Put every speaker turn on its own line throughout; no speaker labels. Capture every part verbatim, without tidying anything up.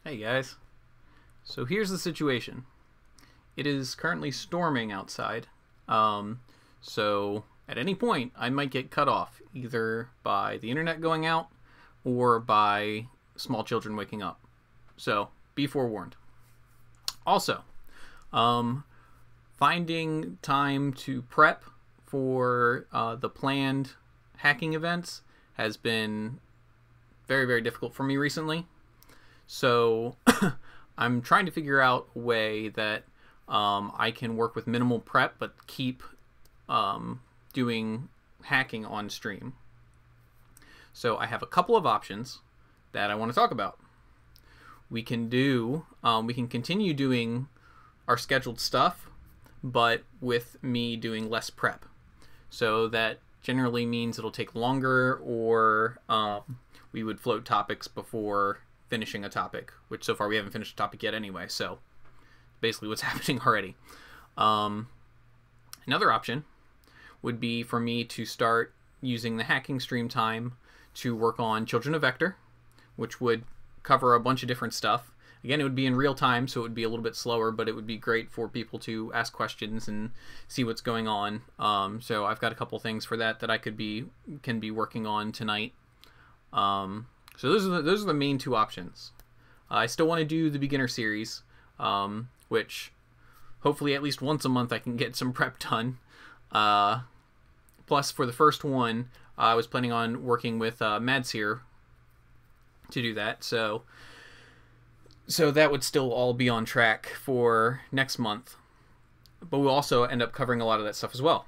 Hey guys. So here's the situation. It is currently storming outside. Um, so at any point I might get cut off either by the internet going out or by small children waking up. So be forewarned. Also, um, finding time to prep for uh, the planned hacking events has been very, very difficult for me recently. So I'm trying to figure out a way that um, I can work with minimal prep but keep um, doing hacking on stream. So I have a couple of options that I want to talk about. We can do, um, we can continue doing our scheduled stuff, but with me doing less prep. So that generally means it'll take longer, or um, we would float topics before finishing a topic, which so far we haven't finished a topic yet anyway, so basically what's happening already. Um, another option would be for me to start using the hacking stream time to work on Children of Vector, which would cover a bunch of different stuff. Again, it would be in real time, so it would be a little bit slower, but it would be great for people to ask questions and see what's going on. Um, so I've got a couple things for that that I could be can be working on tonight. Um, So those are the, those are the main two options. Uh, I still want to do the beginner series, um, which hopefully at least once a month I can get some prep done. Uh, plus, for the first one, uh, I was planning on working with uh, Mads here to do that. So, so that would still all be on track for next month. But we'll also end up covering a lot of that stuff as well.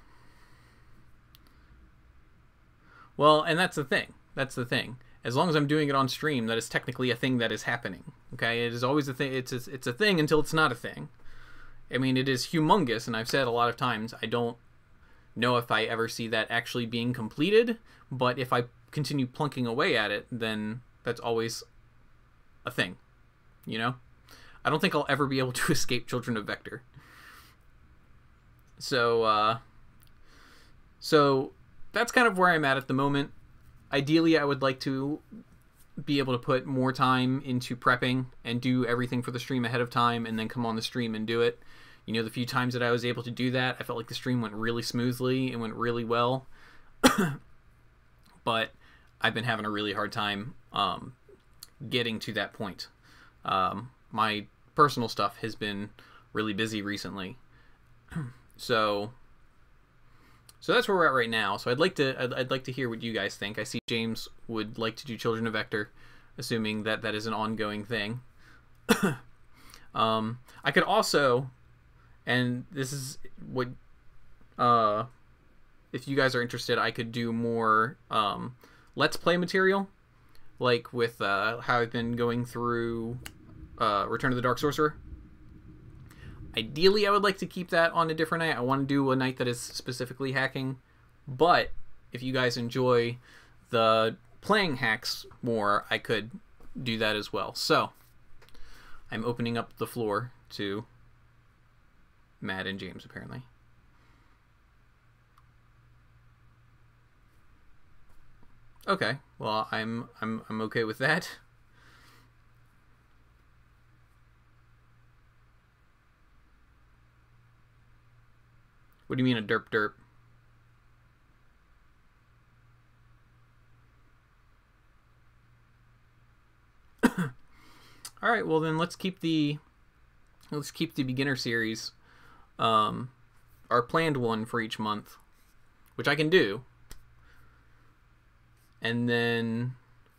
Well, and that's the thing. That's the thing. As long as I'm doing it on stream, that is technically a thing that is happening. Okay, it is always a thing. It's a, it's a thing until it's not a thing. I mean, it is humongous, and I've said a lot of times I don't know if I ever see that actually being completed. But if I continue plunking away at it, then that's always a thing. You know, I don't think I'll ever be able to escape Children of Vector. So, uh, so that's kind of where I'm at at the moment. Ideally, I would like to be able to put more time into prepping and do everything for the stream ahead of time and then come on the stream and do it. You know, the few times that I was able to do that, I felt like the stream went really smoothly and went really well. But I've been having a really hard time um, getting to that point. Um, my personal stuff has been really busy recently. So... So that's where we're at right now. So I'd like to I'd, I'd like to hear what you guys think. I see James would like to do Children of Vector, assuming that that is an ongoing thing. um, I could also, and this is what, uh, if you guys are interested, I could do more um, Let's Play material, like with uh, how I've been going through uh, Return of the Dark Sorcerer. Ideally, I would like to keep that on a different night. I want to do a night that is specifically hacking. But if you guys enjoy the playing hacks more, I could do that as well. So, I'm opening up the floor to Matt and James, apparently. Okay, well, I'm I'm I'm okay with that. What do you mean a derp derp? All right, well then let's keep the let's keep the beginner series, um, our planned one for each month, which I can do, and then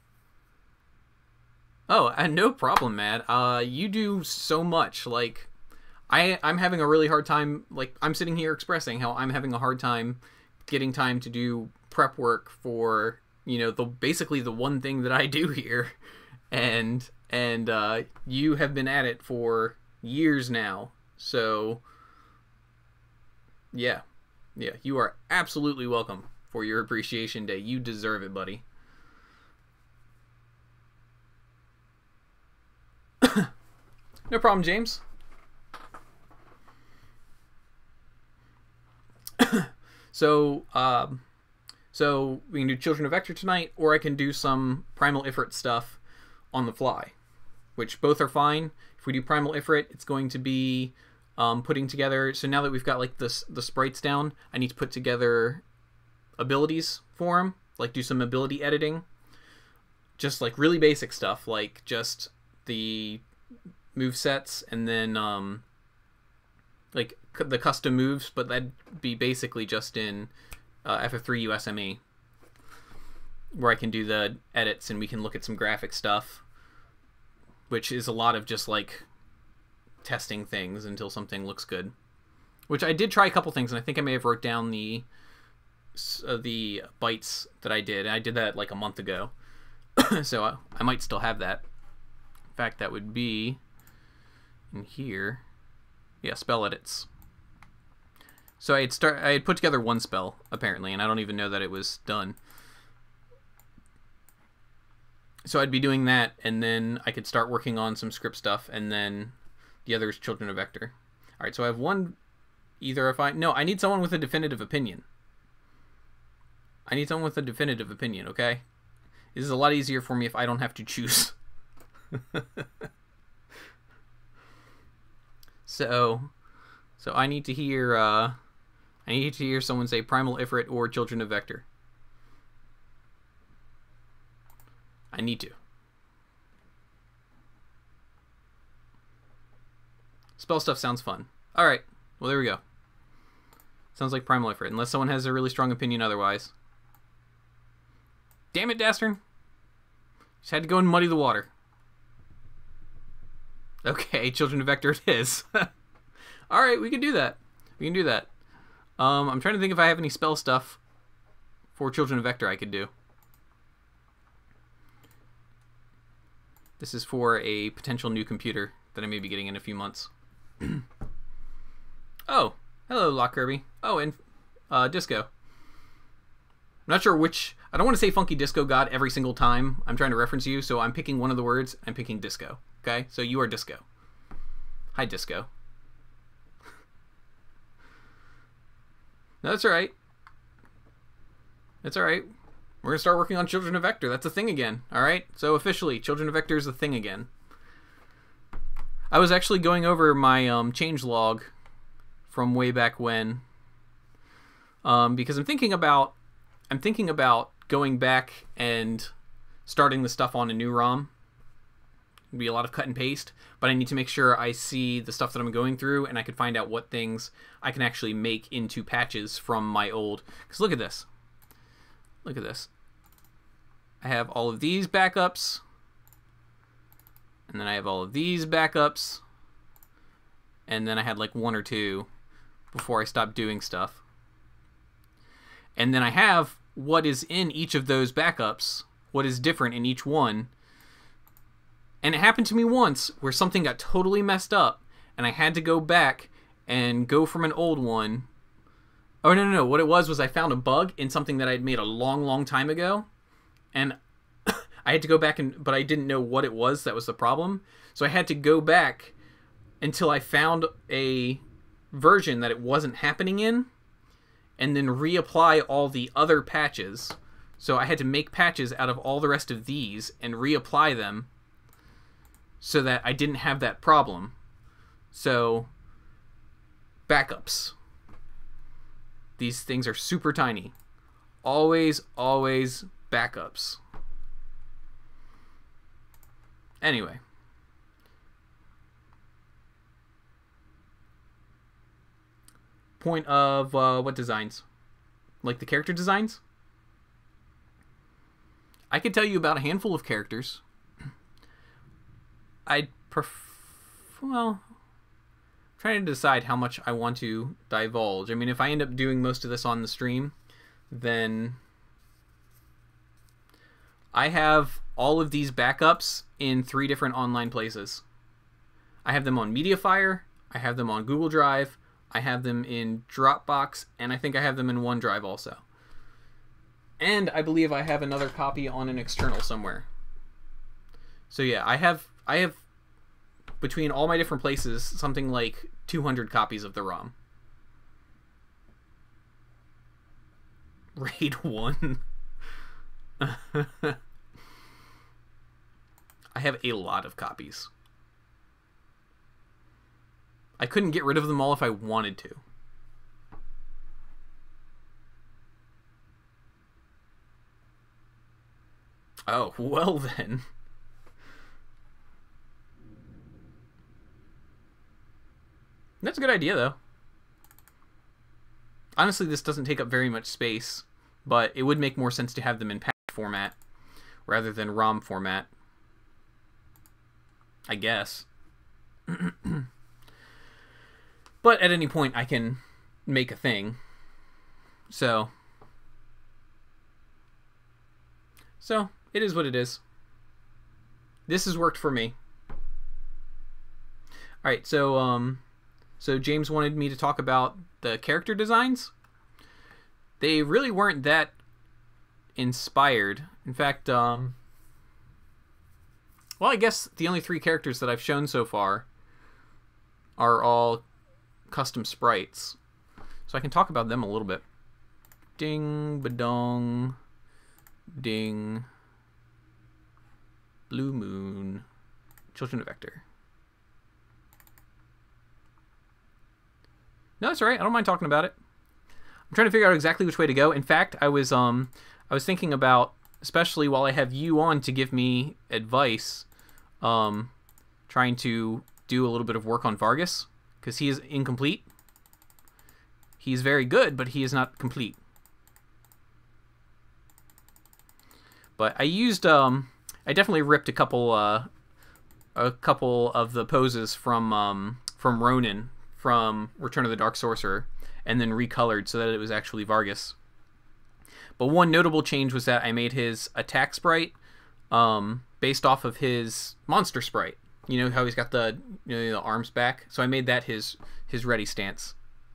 oh, uh, no problem, Matt. Uh, you do so much, like. I, I'm having a really hard time, like, I'm sitting here expressing how I'm having a hard time getting time to do prep work for, you know, the basically the one thing that I do here. And, and uh, you have been at it for years now. So, yeah. Yeah, you are absolutely welcome for your Appreciation Day. You deserve it, buddy. No problem, James. So, um, so we can do Children of Vector tonight, or I can do some Primal Ifrit stuff on the fly. which both are fine. If we do Primal Ifrit, it's going to be um, putting together... So now that we've got like this, the sprites down, I need to put together abilities for him, like do some ability editing. Just like really basic stuff, like just the move sets and then um, like the custom moves, but that'd be basically just in uh, F F three U S M E, where I can do the edits and we can look at some graphic stuff, which is a lot of just like testing things until something looks good. Which I did try a couple things, and I think I may have wrote down the uh, the bytes that I did. I did that like a month ago, so I, I might still have that. In fact, that would be in here. Yeah, spell edits. So I had start I had put together one spell apparently, and I don't even know that it was done. So I'd be doing that, and then I could start working on some script stuff, and then the other is Children of Vector. All right, so I have one. Either if I no, I need someone with a definitive opinion. I need someone with a definitive opinion. Okay, this is a lot easier for me if I don't have to choose. so, so I need to hear. Uh, I need to hear someone say Primal Ifrit or Children of Vector. I need to. Spell stuff sounds fun. All right. Well, there we go. Sounds like Primal Ifrit, unless someone has a really strong opinion otherwise. Damn it, Dastern. Just had to go and muddy the water. Okay, Children of Vector it is. All right, we can do that. We can do that. Um, I'm trying to think if I have any spell stuff for Children of Vector I could do. This is for a potential new computer that I may be getting in a few months. Oh, hello, Lock Kirby. Oh, and uh, Disco. I'm not sure which... I don't want to say Funky Disco God every single time I'm trying to reference you, so I'm picking one of the words. I'm picking Disco. Okay? So you are Disco. Hi, Disco. No, that's all right. That's all right. We're going to start working on Children of Vector. That's a thing again. All right? So officially, Children of Vector is a thing again. I was actually going over my um, change log from way back when, um, because I'm thinking about I'm thinking about going back and starting the stuff on a new ROM. It'd be a lot of cut and paste, but I need to make sure I see the stuff that I'm going through, and I could find out what things I can actually make into patches from my old. Because look at this. Look at this. I have all of these backups, and then I have all of these backups, and then I had like one or two before I stopped doing stuff. And then I have what is in each of those backups, what is different in each one. And it happened to me once where something got totally messed up, and I had to go back and go from an old one. Oh, no, no, no. What it was was I found a bug in something that I had made a long, long time ago. And I had to go back, and but I didn't know what it was that was the problem. So I had to go back until I found a version that it wasn't happening in, and then reapply all the other patches. So I had to make patches out of all the rest of these and reapply them so that I didn't have that problem. So, backups. These things are super tiny. Always, always backups. Anyway. Point of uh, what designs? Like the character designs? I could tell you about a handful of characters. I'd prefer... Well... I'm trying to decide how much I want to divulge. I mean, if I end up doing most of this on the stream, then... I have all of these backups in three different online places. I have them on Mediafire, I have them on Google Drive, I have them in Dropbox, and I think I have them in OneDrive also. And I believe I have another copy on an external somewhere. So yeah, I have I have between all my different places something like two hundred copies of the ROM. Raid one. I have a lot of copies. I couldn't get rid of them all if I wanted to. Oh, well then. That's a good idea, though. Honestly, this doesn't take up very much space, but it would make more sense to have them in patch format rather than ROM format. I guess. But at any point, I can make a thing. So... So, it is what it is. This has worked for me. Alright, so, um... So James wanted me to talk about the character designs. They really weren't that inspired. In fact, um... well, I guess the only three characters that I've shown so far are all custom sprites. So I can talk about them a little bit. Ding, badong, ding, blue moon, children of Vector. No, that's all right. I don't mind talking about it. I'm trying to figure out exactly which way to go. In fact, I was um I was thinking about, especially while I have you on to give me advice, um, trying to do a little bit of work on Vargas, because he is incomplete. He's very good, but he is not complete. But I used um I definitely ripped a couple uh a couple of the poses from um from Ronin from Return of the Dark Sorcerer, and then recolored so that it was actually Vargas. But one notable change was that I made his attack sprite um, based off of his monster sprite. You know how he's got the, you know, the arms back? So I made that his his ready stance.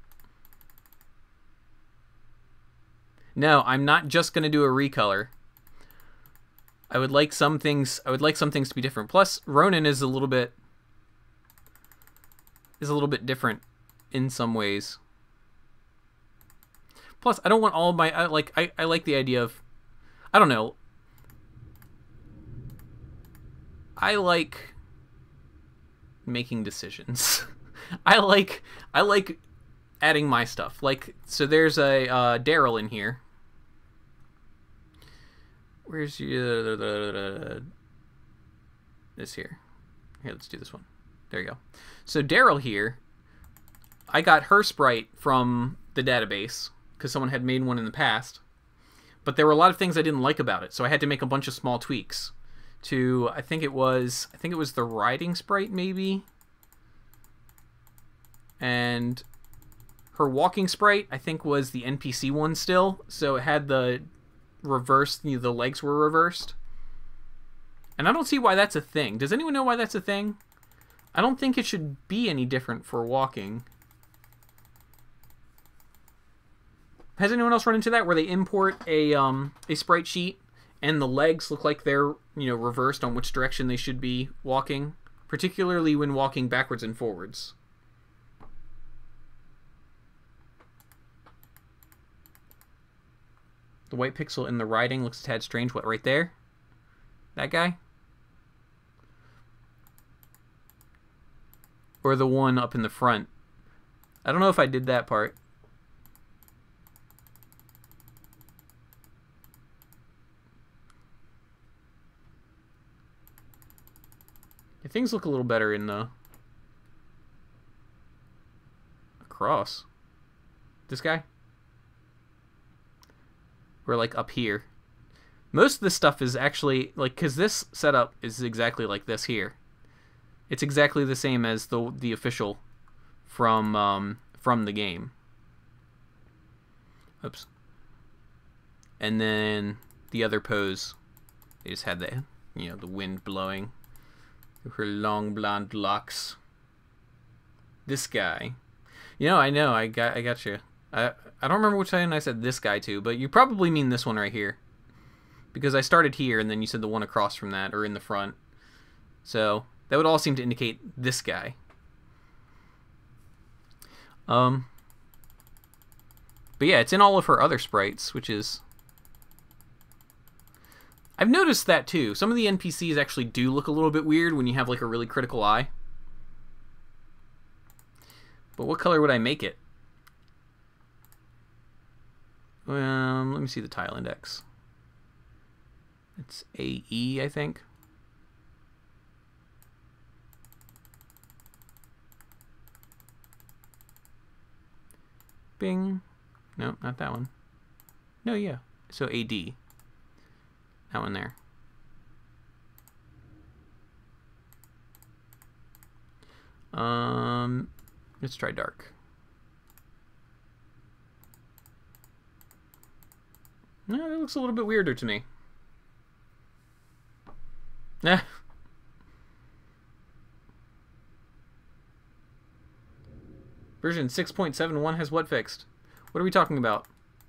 No, I'm not just going to do a recolor. I would like some things I would like some things to be different. Plus, Ronin is a little bit is a little bit different in some ways. Plus, I don't want all of my... I, like, I, I like the idea of... I don't know. I like making decisions. I like... I like adding my stuff. Like, so there's a uh, Daryl in here. Where's your... This here. Here, let's do this one. There you go. So Daryl here, I got her sprite from the database because someone had made one in the past, but there were a lot of things I didn't like about it, so I had to make a bunch of small tweaks to, I think it was, I think it was the riding sprite maybe, and her walking sprite I think was the N P C one still, so it had the reversed, you know, the legs were reversed, and I don't see why that's a thing. Does anyone know why that's a thing? I don't think it should be any different for walking. Has anyone else run into that where they import a um a sprite sheet and the legs look like they're, you know, reversed on which direction they should be walking, particularly when walking backwards and forwards? The white pixel in the riding looks a tad strange. What, right there? That guy? Or the one up in the front? I don't know if I did that part. Yeah, things look a little better in the across. This guy? Or like up here. Most of this stuff is actually like, because this setup is exactly like this here. It's exactly the same as the the official from um, from the game. Oops. And then the other pose, they just had the, you know, the wind blowing through her long blonde locks. This guy, you know, I know, I got I got you. I I don't remember which one I said this guy to, but you probably mean this one right here, because I started here and then you said the one across from that or in the front. So that would all seem to indicate this guy. Um, but yeah, it's in all of her other sprites, which is... I've noticed that too. Some of the N P Cs actually do look a little bit weird when you have like a really critical eye. But what color would I make it? Um, let me see the tile index. It's A E, I think. Bing. No, not that one. No, yeah. So A D. That one there. Um, let's try dark. No, that looks a little bit weirder to me. Yeah. Version six point seven one has what fixed? What are we talking about?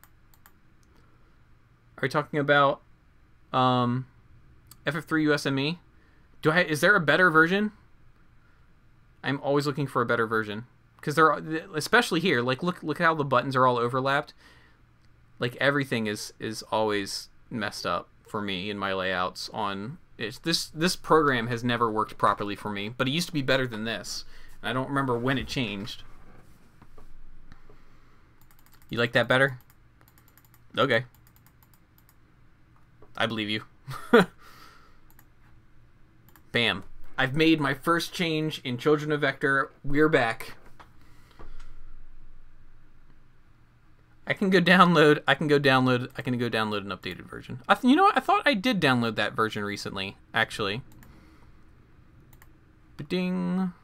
Are we talking about um, F F three U S M E? Do I? Is there a better version? I'm always looking for a better version because there are, especially here. Like look, look how the buttons are all overlapped. Like everything is is always messed up for me in my layouts. On it's, this this program has never worked properly for me, but it used to be better than this. And I don't remember when it changed. You like that better? Okay. I believe you. Bam. I've made my first change in Children of Vector. We're back. I can go download. I can go download. I can go download an updated version. I th you know what? I thought I did download that version recently, actually. Ba-ding.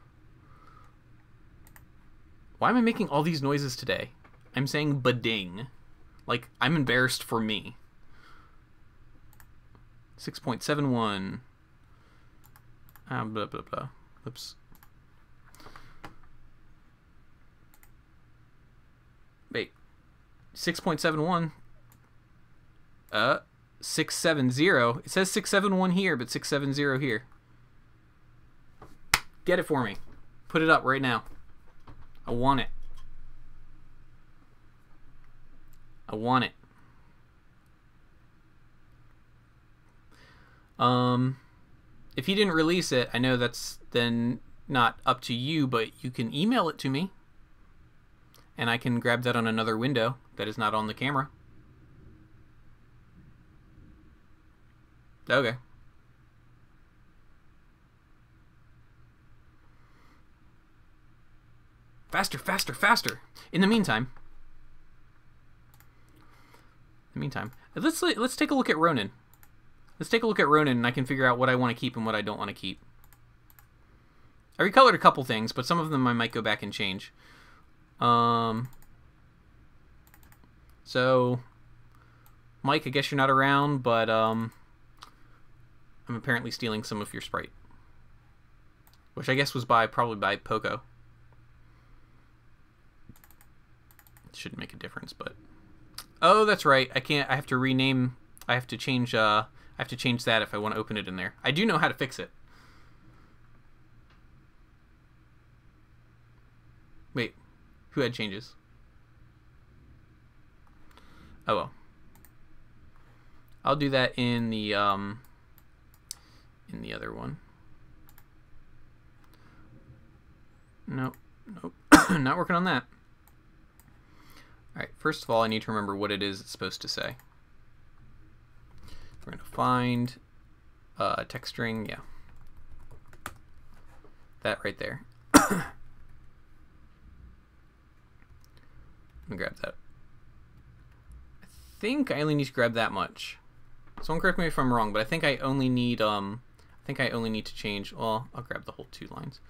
Why am I making all these noises today? I'm saying ba-ding. Like, I'm embarrassed for me. six point seven one. Ah, blah, blah, blah. Oops. Wait. six point seven one. Uh, six seven zero. It says six seven one here, but six seven zero here. Get it for me. Put it up right now. I want it. I want it. Um, if you didn't release it, I know that's then not up to you, but you can email it to me. And I can grab that on another window that is not on the camera. Okay. Faster, faster, faster. In the meantime, in the meantime, let's let's take a look at Ronin. Let's take a look at Ronin, and I can figure out what I want to keep and what I don't want to keep. I recolored a couple things, but some of them I might go back and change. Um. So, Mike, I guess you're not around, but um, I'm apparently stealing some of your sprite, which I guess was by probably by Poco. Shouldn't make a difference, but oh, that's right. I can't. I have to rename. I have to change. Uh, I have to change that if I want to open it in there. I do know how to fix it. Wait, who had changes? Oh well. I'll do that in the um. In the other one. Nope. Nope. Not working on that. Alright, first of all, I need to remember what it is it's supposed to say. We're going to find uh, text string, yeah. That right there. Let me grab that. I think I only need to grab that much. Someone correct me if I'm wrong, but I think I only need, um, I think I only need to change, well, I'll grab the whole two lines.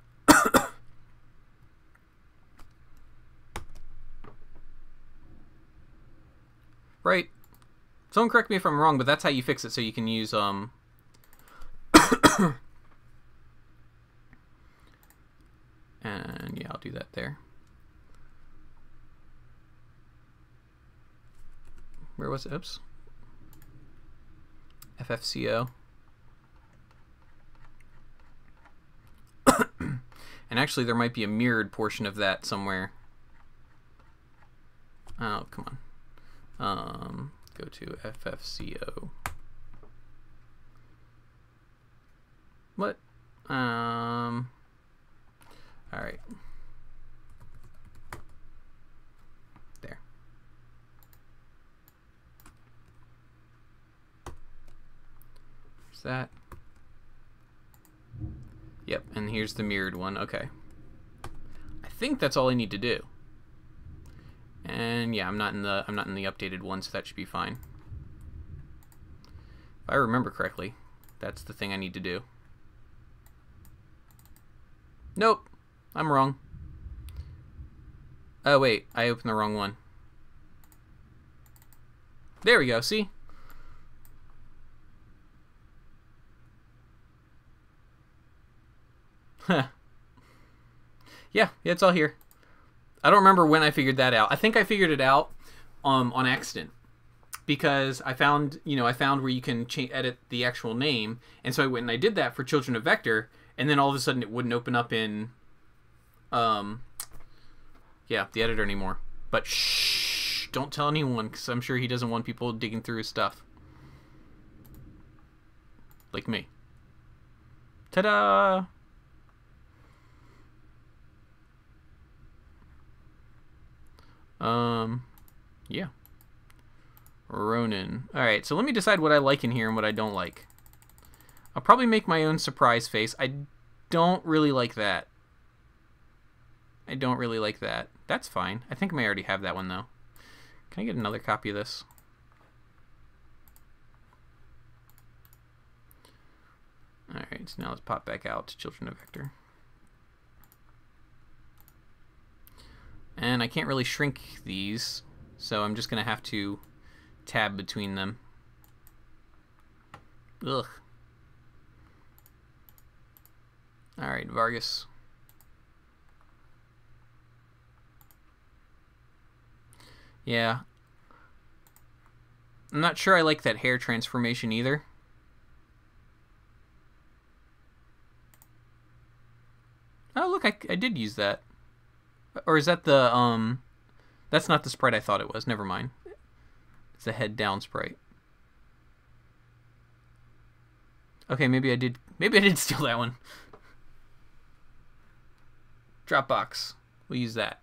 Right. Someone correct me if I'm wrong, but that's how you fix it, so you can use, um... and, yeah, I'll do that there. Where was it? Oops. F F C O. And actually, there might be a mirrored portion of that somewhere. Oh, come on. Um, go to F F C O. What? Um. All right. There. There's that. Yep, and here's the mirrored one. Okay. I think that's all I need to do. And yeah, I'm not in the I'm not in the updated one, so that should be fine. If I remember correctly, that's the thing I need to do. Nope, I'm wrong. Oh wait, I opened the wrong one. There we go, see? Huh. Yeah, yeah, it's all here. I don't remember when I figured that out. I think I figured it out um, on accident. Because I found, you know, I found where you can edit the actual name. And so I went and I did that for Children of Vector. And then all of a sudden it wouldn't open up in, um, yeah, the editor anymore. But shh, don't tell anyone, because I'm sure he doesn't want people digging through his stuff. Like me. Ta-da! Um, yeah. Ronin. Alright, so let me decide what I like in here and what I don't like. I'll probably make my own surprise face. I don't really like that. I don't really like that. That's fine. I think I may already have that one, though. Can I get another copy of this? Alright, so now let's pop back out to Children of Vector. And I can't really shrink these, so I'm just going to have to tab between them. Ugh. Alright, Vargas. Yeah. I'm not sure I like that hair transformation either. Oh, look, I, I did use that. Or is that the, um... That's not the sprite I thought it was. Never mind. It's a head down sprite. Okay, maybe I did... Maybe I did steal that one. Dropbox. We'll use that.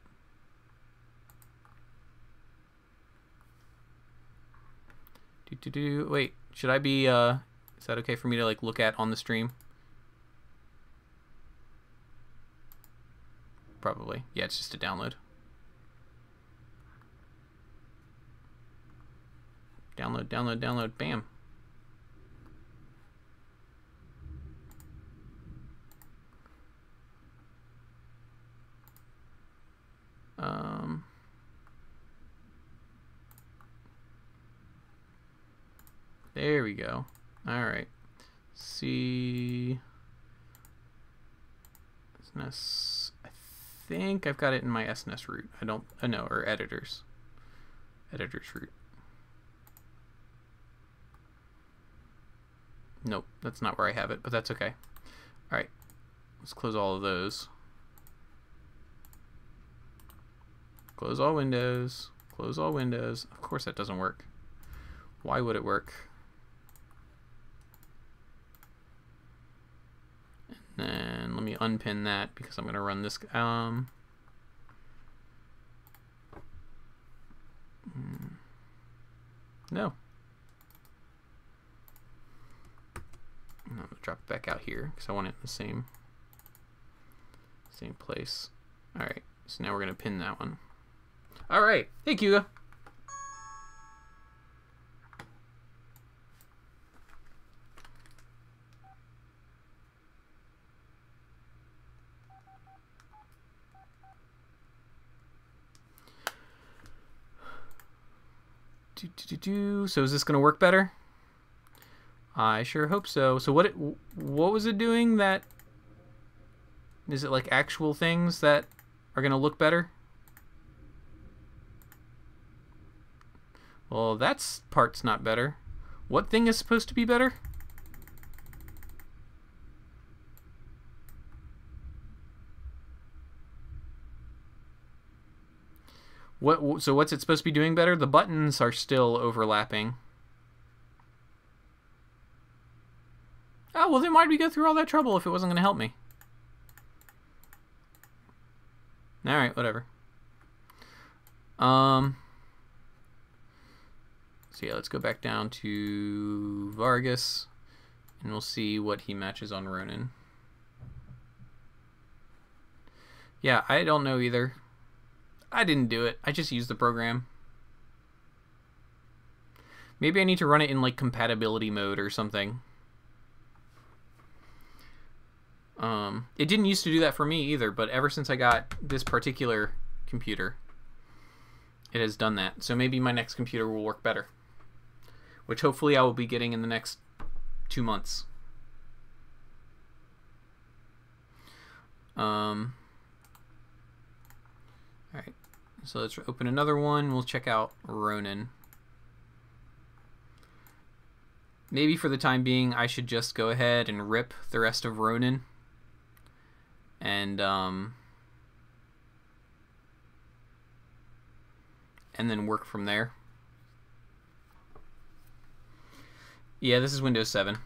Do, do, do. Wait, should I be, uh... Is that okay for me to, like, look at on the stream? Probably. Yeah, it's just a download. Download, download, download. Bam. Um... There we go. All right. See. S N E S. I think I've got it in my S N E S root. I don't. I uh, know, or editors. Editors root. Nope, that's not where I have it, but that's okay. All right. Let's close all of those. Close all windows. Close all windows. Of course that doesn't work. Why would it work? And let me unpin that because I'm going to run this. Um, no. I'm going to drop it back out here because I want it in the same, same place. All right. So now we're going to pin that one. All right. Hey, Kuga. Do, do, do, do. So is this going to work better? I sure hope so. So what it, what was it doing that... Is it like actual things that are going to look better? Well, that's part's not better. What thing is supposed to be better? What, so what's it supposed to be doing better? The buttons are still overlapping. Oh, well then why'd we go through all that trouble if it wasn't going to help me? Alright, whatever. Um... So yeah, let's go back down to Vargas, and we'll see what he matches on Ronin. Yeah, I don't know either. I didn't do it. I just used the program. Maybe I need to run it in like compatibility mode or something. Um, it didn't used to do that for me either, but ever since I got this particular computer, it has done that. So maybe my next computer will work better, which hopefully I will be getting in the next two months. Um, all right, so let's open another one. We'll check out Ronin. Maybe for the time being, I should just go ahead and rip the rest of Ronin. And, um... and then work from there. Yeah, this is Windows seven.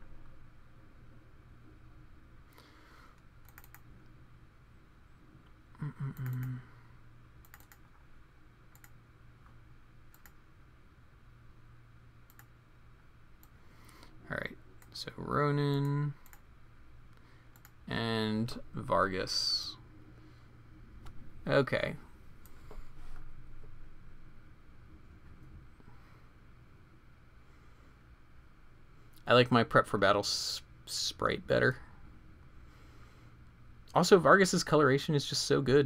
Mm-mm-mm. Alright, so Ronin and Vargas. Okay. I like my Prep for Battle sprite better. Also, Vargas's coloration is just so good.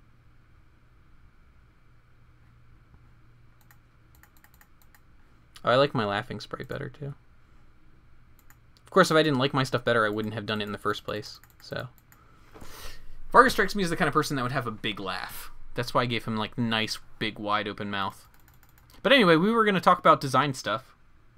Oh, I like my laughing sprite better too. Of course, if I didn't like my stuff better, I wouldn't have done it in the first place. So, Vargas strikes me as the kind of person that would have a big laugh. That's why I gave him like nice, big, wide open mouth. But anyway, we were going to talk about design stuff.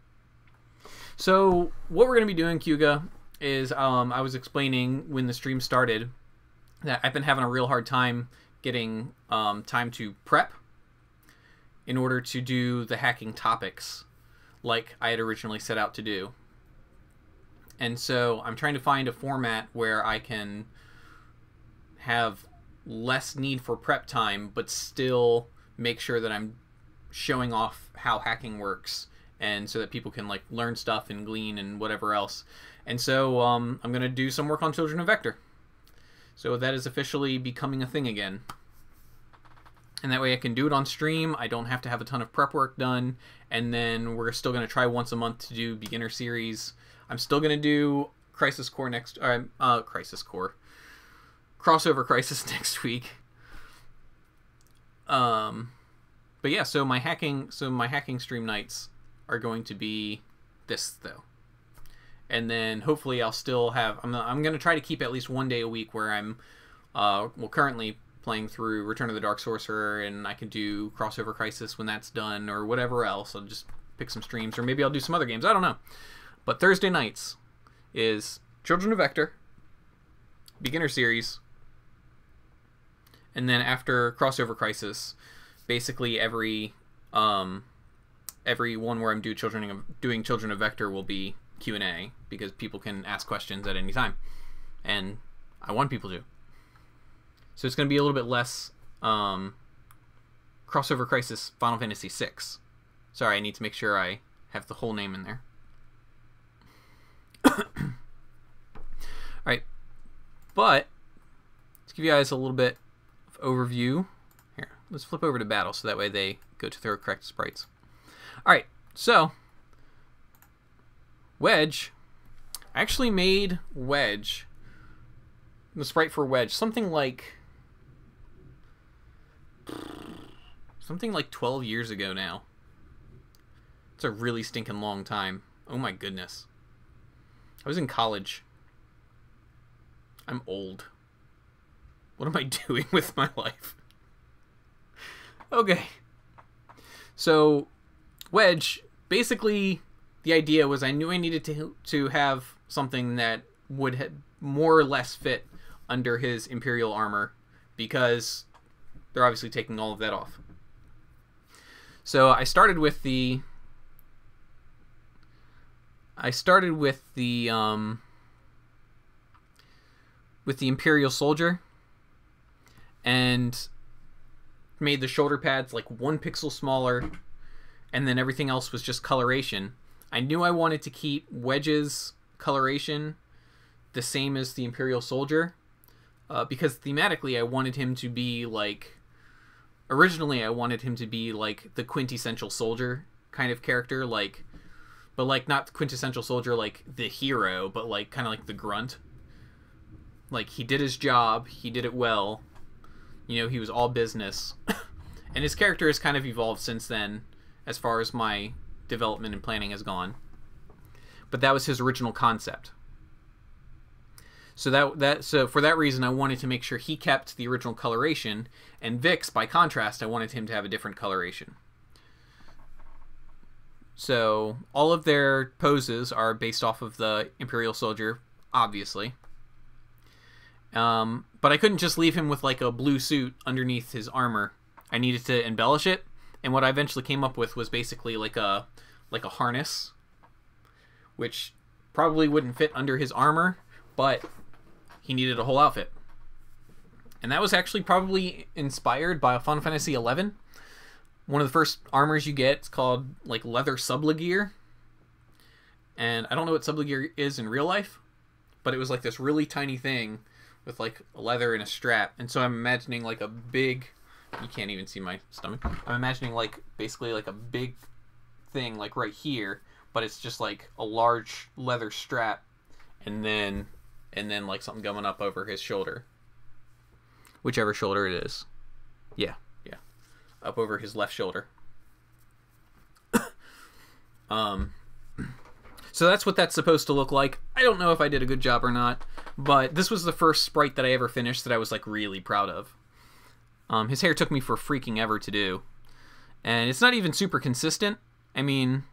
So what we're going to be doing, Kyuga, is um, I was explaining when the stream started that I've been having a real hard time getting um, time to prep in order to do the hacking topics like I had originally set out to do. And so I'm trying to find a format where I can have less need for prep time, but still make sure that I'm showing off how hacking works, and so that people can like learn stuff and glean and whatever else. And so um, I'm going to do some work on Children of Vector. So that is officially becoming a thing again. And that way I can do it on stream. I don't have to have a ton of prep work done. And then we're still going to try once a month to do beginner series. I'm still going to do Crisis Core next... Uh, uh, Crisis Core. Crossover Crisis next week. Um, but yeah, so my hacking... So my hacking stream nights are going to be this, though. And then hopefully I'll still have... I'm, I'm going to try to keep at least one day a week where I'm... Uh, well, currently playing through Return of the Dark Sorcerer, and I can do Crossover Crisis when that's done, or whatever else. I'll just pick some streams, or maybe I'll do some other games. I don't know. But Thursday nights is Children of Vector, beginner series, and then after Crossover Crisis, basically every um, every one where I'm do children of, doing Children of Vector will be Q and A, because people can ask questions at any time, and I want people to. So it's going to be a little bit less um, Crossover Crisis Final Fantasy six. Sorry, I need to make sure I have the whole name in there. Alright, but let's give you guys a little bit of overview. Here, let's flip over to battle so that way they go to their correct sprites. Alright, so Wedge, I actually made Wedge, the sprite for Wedge, something like something like twelve years ago now. It's a really stinking long time. Oh my goodness. I was in college. I'm old. What am I doing with my life? Okay. So, Wedge, basically, the idea was I knew I needed to to have something that would ha more or less fit under his Imperial armor, because they're obviously taking all of that off. So I started with the I started with the um, with the Imperial Soldier, and made the shoulder pads like one pixel smaller, and then everything else was just coloration. I knew I wanted to keep Wedge's coloration the same as the Imperial Soldier, uh, because thematically I wanted him to be like... Originally I wanted him to be like the quintessential soldier kind of character, like... But like not quintessential soldier like the hero, but like kind of like the grunt. Like he did his job, he did it well. You know, he was all business. And his character has kind of evolved since then, as far as my development and planning has gone. But that was his original concept. So that that so for that reason, I wanted to make sure he kept the original coloration, and Vix, by contrast, I wanted him to have a different coloration. So all of their poses are based off of the Imperial Soldier, obviously. Um, but I couldn't just leave him with like a blue suit underneath his armor. I needed to embellish it, and what I eventually came up with was basically like a like a harness, which probably wouldn't fit under his armor, but he needed a whole outfit. And that was actually probably inspired by Final Fantasy eleven. One of the first armors you get is called like leather sublegear. And I don't know what sublegear is in real life, but it was like this really tiny thing with like a leather and a strap. And so I'm imagining like a big... You can't even see my stomach. I'm imagining like basically like a big thing like right here, but it's just like a large leather strap, and then and then like something coming up over his shoulder, whichever shoulder it is. Yeah, yeah, up over his left shoulder. um, so that's what that's supposed to look like. I don't know if I did a good job or not, but this was the first sprite that I ever finished that I was like really proud of. Um, his hair took me for freaking ever to do. And it's not even super consistent. I mean,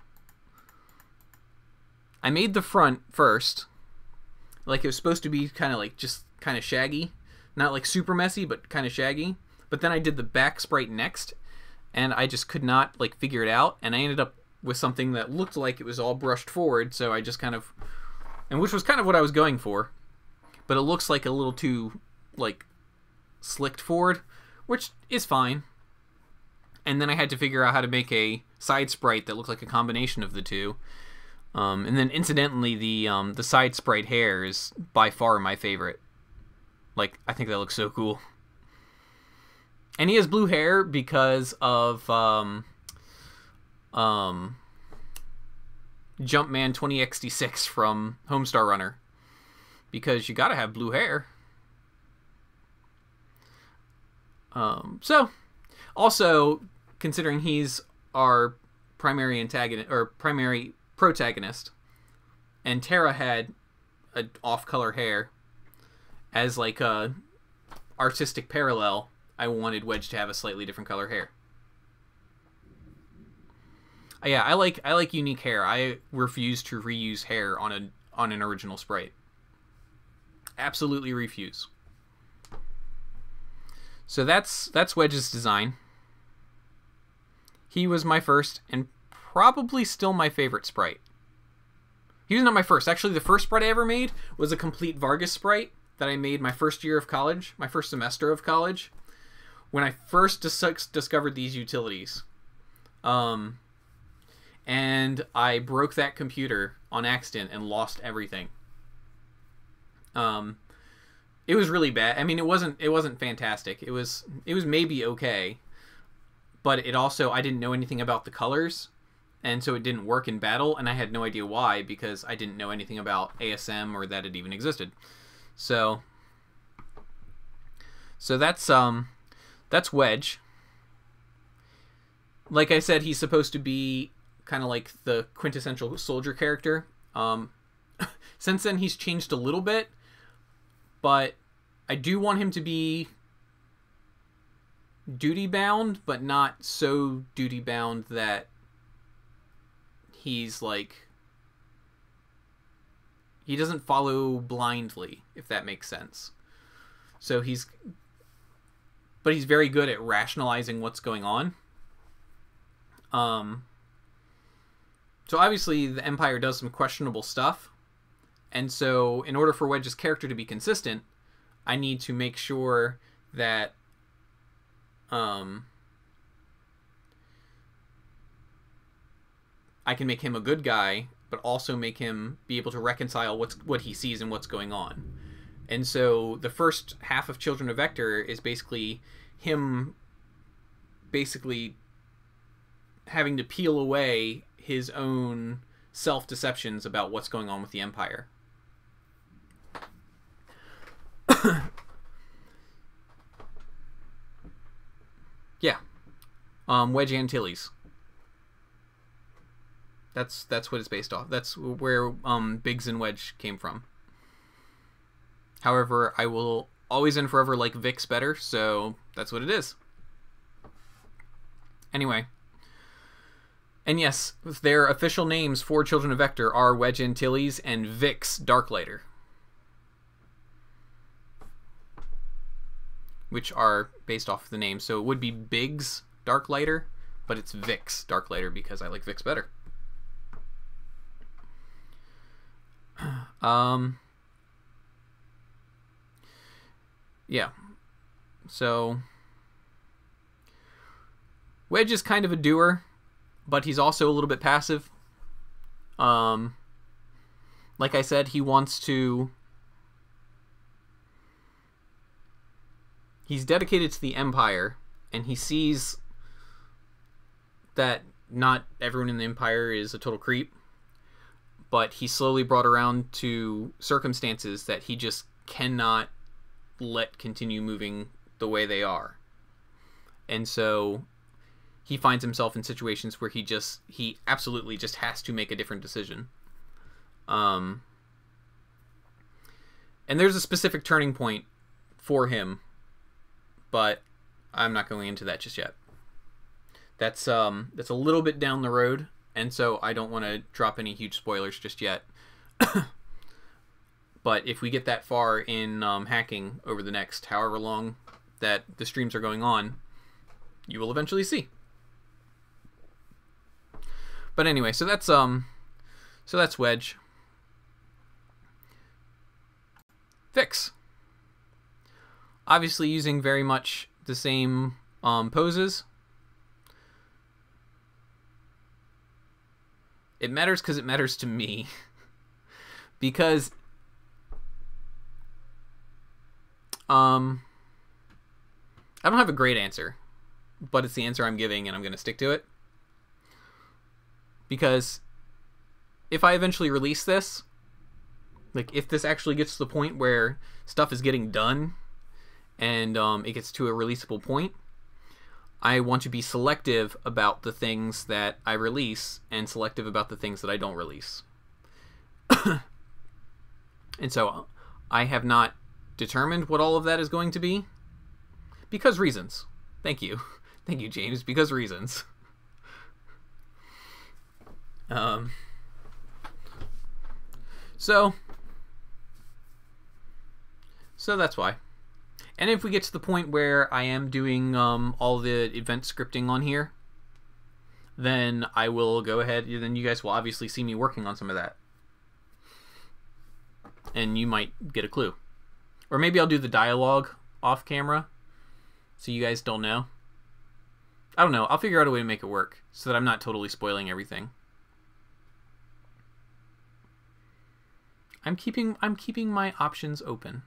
I made the front first. Like it was supposed to be kind of like just kind of shaggy. Not like super messy, but kind of shaggy. But then I did the back sprite next. And I just could not like figure it out. And I ended up with something that looked like it was all brushed forward. So I just kind of... And which was kind of what I was going for. But it looks like a little too like slicked forward, which is fine. And then I had to figure out how to make a side sprite that looked like a combination of the two. Um, and then incidentally, the um, the side sprite hair is by far my favorite. Like, I think that looks so cool. And he has blue hair because of um, um, Jumpman twenty X T six from Homestar Runner. Because you gotta have blue hair. Um, so, also, considering he's our primary antagonist, or primary protagonist, and Terra had a off-color hair, as like a artistic parallel, I wanted Wedge to have a slightly different color hair. Uh, yeah, I like I like unique hair. I refuse to reuse hair on a on an original sprite. Absolutely refuse. So that's that's Wedge's design. He was my first and probably still my favorite sprite. He was not my first. Actually, the first sprite I ever made was a complete Vargas sprite that I made my first year of college, my first semester of college, when I first dis- discovered these utilities. Um, and I broke that computer on accident and lost everything. Um... It was really bad. I mean, it wasn't it wasn't fantastic. It was it was maybe okay, but it also, I didn't know anything about the colors, and so it didn't work in battle, and I had no idea why, because I didn't know anything about A S M or that it even existed. So so that's um that's Wedge. Like I said, he's supposed to be kind of like the quintessential soldier character. Um since then he's changed a little bit. But I do want him to be duty-bound, but not so duty-bound that he's, like... He doesn't follow blindly, if that makes sense. So he's... But he's very good at rationalizing what's going on. Um... so obviously the Empire does some questionable stuff, and so in order for Wedge's character to be consistent, I need to make sure that um, I can make him a good guy, but also make him be able to reconcile what's what he sees and what's going on. And so the first half of Children of Vector is basically him basically having to peel away his own self-deceptions about what's going on with the Empire. Yeah. Um, Wedge Antilles. That's that's what it's based off. That's where um, Biggs and Wedge came from. However, I will always and forever like Vix better, so that's what it is. Anyway. And yes, their official names for Children of Vector are Wedge Antilles and Vix Darklighter, which are based off of the name. So it would be Biggs Darklighter, but it's Vix Darklighter because I like Vix better. Um, yeah. So Wedge is kind of a doer, but he's also a little bit passive. Um, like I said, he wants to... He's dedicated to the Empire, and he sees that not everyone in the Empire is a total creep, but he's slowly brought around to circumstances that he just cannot let continue moving the way they are. And so he finds himself in situations where he just, he absolutely just has to make a different decision. Um, and there's a specific turning point for him, but I'm not going into that just yet. That's um that's a little bit down the road, and so I don't want to drop any huge spoilers just yet. But if we get that far in um, hacking over the next however long that the streams are going on, you will eventually see. But anyway, so that's um so that's Wedge. Vix. Obviously using very much the same um, poses. It matters because it matters to me. Because um, I don't have a great answer, but it's the answer I'm giving and I'm going to stick to it. Because if I eventually release this, like if this actually gets to the point where stuff is getting done and um, it gets to a releasable point, I want to be selective about the things that I release and selective about the things that I don't release. And so I have not determined what all of that is going to be. Because reasons. Thank you. Thank you, James. Because reasons. Um, so, so that's why. And if we get to the point where I am doing um, all the event scripting on here, then I will go ahead, then you guys will obviously see me working on some of that. And you might get a clue. Or maybe I'll do the dialogue off camera, so you guys don't know. I don't know. I'll figure out a way to make it work, so that I'm not totally spoiling everything. I'm keeping, I'm keeping my options open.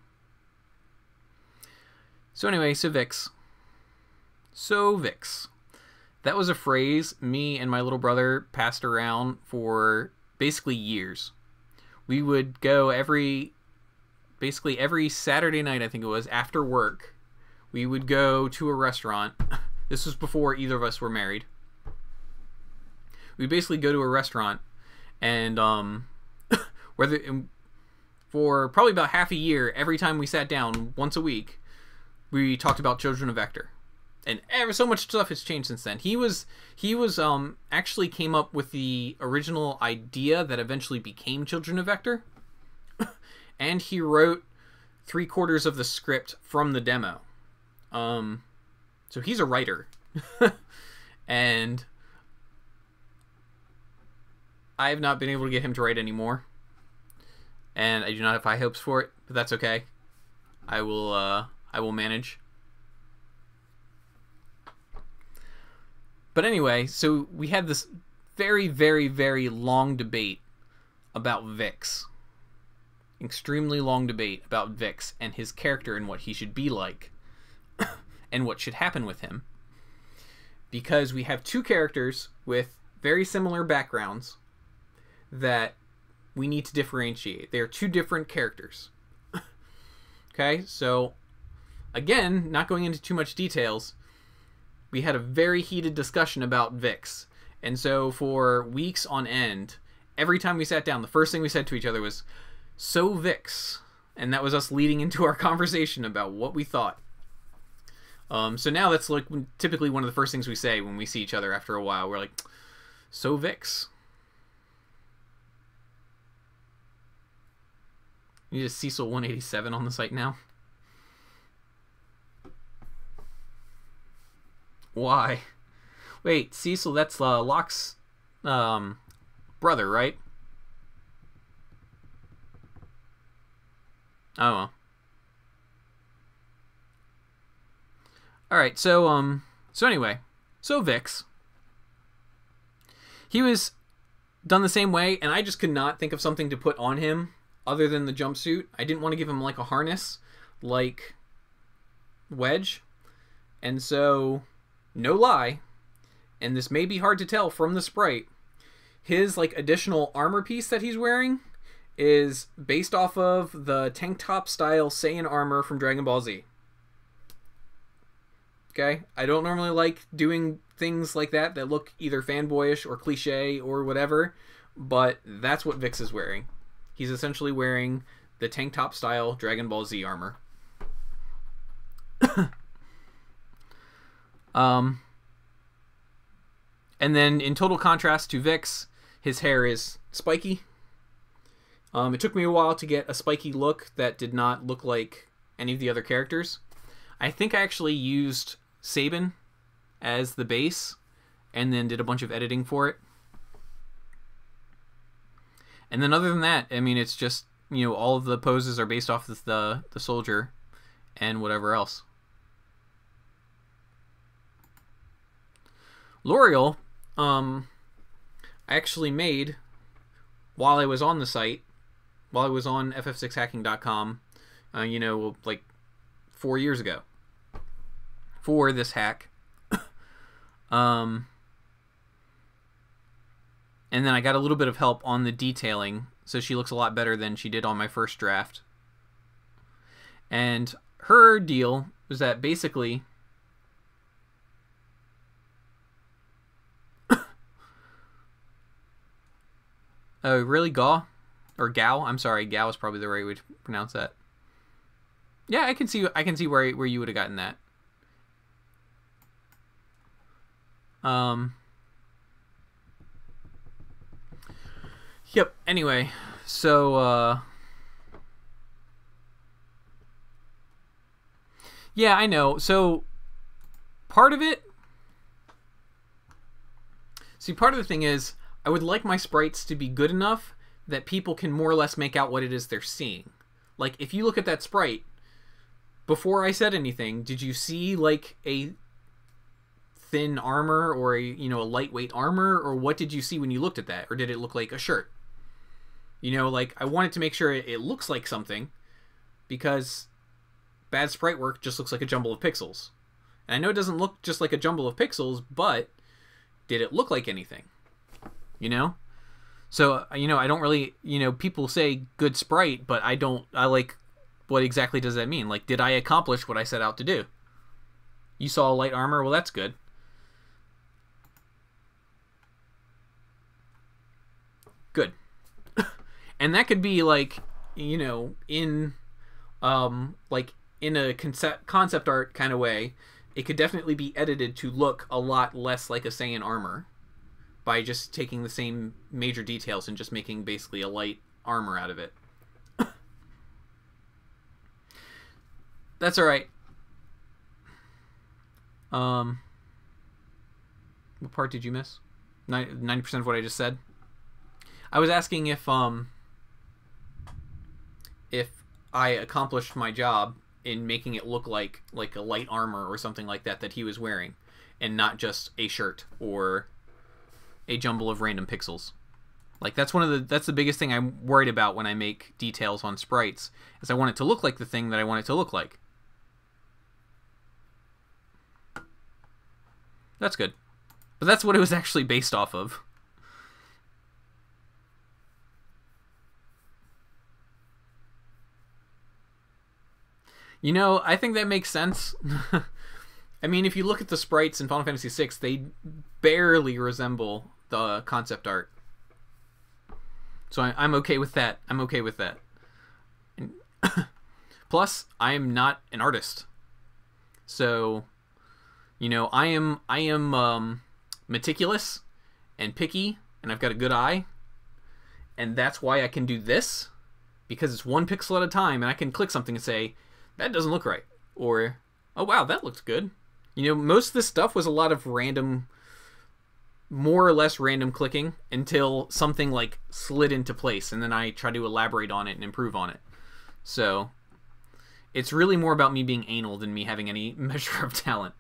So anyway, so Vix. So Vix. That was a phrase me and my little brother passed around for basically years. We would go every, basically every Saturday night, I think it was, after work. We would go to a restaurant. This was before either of us were married. We'd basically go to a restaurant and um, whether for probably about half a year, every time we sat down, once a week, we talked about Children of Vector. And ever so much stuff has changed since then. He was he was um actually came up with the original idea that eventually became Children of Vector. And he wrote three quarters of the script from the demo. Um so he's a writer. And I have not been able to get him to write anymore, and I do not have high hopes for it, but that's okay. I will, uh, I will manage. But anyway, so we had this very, very, very long debate about Vix. Extremely long debate about Vix and his character and what he should be like and what should happen with him. Because we have two characters with very similar backgrounds that we need to differentiate. They are two different characters. Okay, so again, not going into too much details, we had a very heated discussion about Vix. And so for weeks on end, every time we sat down, the first thing we said to each other was, "So Vix." And that was us leading into our conversation about what we thought. Um, so now that's like typically one of the first things we say when we see each other after a while. We're like, "So Vix." You need a Cecil one eighty-seven on the site now? Why? Wait, Cecil, that's uh, Locke's um, brother, right? Oh well. Alright, so, um, so anyway, so Vix. He was done the same way, and I just could not think of something to put on him other than the jumpsuit. I didn't want to give him, like, a harness, like Wedge. And so, no lie, and this may be hard to tell from the sprite, his, like, additional armor piece that he's wearing is based off of the tank top style Saiyan armor from Dragon Ball Z. Okay? I don't normally like doing things like that that look either fanboyish or cliche or whatever, but that's what Vix is wearing. He's essentially wearing the tank top style Dragon Ball Z armor. um, and then in total contrast to Vix, his hair is spiky. Um, it took me a while to get a spiky look that did not look like any of the other characters. I think I actually used Sabin as the base and then did a bunch of editing for it. And then other than that, I mean, it's just, you know, all of the poses are based off of the, the soldier and whatever else. L'Oreal, um, I actually made while I was on the site, while I was on F F six hacking dot com, uh, you know, like four years ago. For this hack. um, and then I got a little bit of help on the detailing, so she looks a lot better than she did on my first draft. And her deal was that basically oh, really, Gaw? Or Gao? I'm sorry, Gao is probably the right way to pronounce that. Yeah, I can see I can see where where you would have gotten that. Um, yep, anyway, so, uh, yeah, I know, so, part of it, see, part of the thing is, I would like my sprites to be good enough that people can more or less make out what it is they're seeing. Like, if you look at that sprite, before I said anything, did you see, like, a thin armor or a, you know, a lightweight armor, or what did you see when you looked at that? Or did it look like a shirt? You know, like, I wanted to make sure it, it looks like something, because bad sprite work just looks like a jumble of pixels. And I know it doesn't look just like a jumble of pixels, but did it look like anything? You know? So, you know, I don't really, you know, people say good sprite, but I don't, I like, what exactly does that mean? Like, did I accomplish what I set out to do? You saw light armor? Well, that's good. Good. And that could be like, you know, in um like in a concept concept art kind of way, it could definitely be edited to look a lot less like a Saiyan armor by just taking the same major details and just making basically a light armor out of it. That's all right. Um what part did you miss? ninety percent of what I just said? I was asking if um if I accomplished my job in making it look like like a light armor or something like that that he was wearing, and not just a shirt or a jumble of random pixels. Like that's one of the that's the biggest thing I'm worried about when I make details on sprites, is I want it to look like the thing that I want it to look like. That's good. But that's what it was actually based off of. You know, I think that makes sense. I mean, if you look at the sprites in Final Fantasy six, they barely resemble the concept art. So I, I'm okay with that. I'm okay with that. And plus, I am not an artist. So, you know, I am I am um, meticulous and picky, and I've got a good eye. And that's why I can do this, because it's one pixel at a time, and I can click something and say, that doesn't look right. Or, oh wow, that looks good. You know, most of this stuff was a lot of random, more or less random clicking until something like slid into place, and then I try to elaborate on it and improve on it. So, it's really more about me being anal than me having any measure of talent.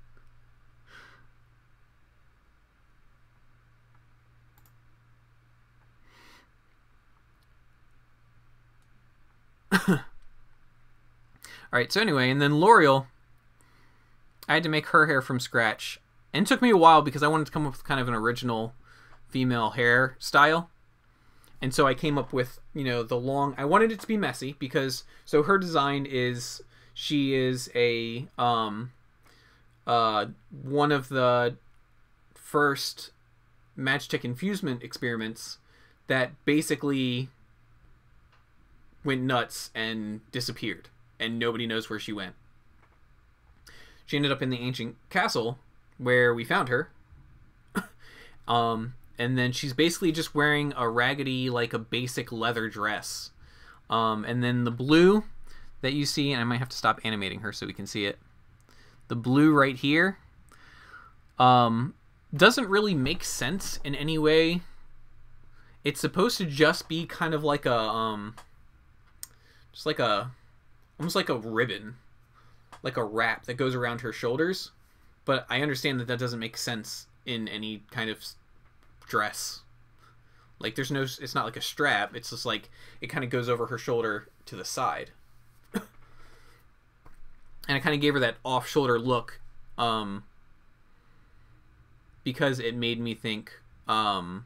Alright, so anyway, and then L'Oreal, I had to make her hair from scratch. And it took me a while because I wanted to come up with kind of an original female hair style. And so I came up with, you know, the long... I wanted it to be messy because... So her design is... She is a... Um, uh, one of the first Magitek infusement experiments that basically went nuts and disappeared. And nobody knows where she went. She ended up in the ancient castle where we found her. um, and then she's basically just wearing a raggedy, like a basic leather dress. Um, and then the blue that you see, and I might have to stop animating her so we can see it. The blue right here um, doesn't really make sense in any way. It's supposed to just be kind of like a, um, just like a, almost like a ribbon, like a wrap that goes around her shoulders. But I understand that that doesn't make sense in any kind of dress. Like there's no, it's not like a strap. It's just like, it kind of goes over her shoulder to the side. And I kind of gave her that off-shoulder look um, because it made me think um,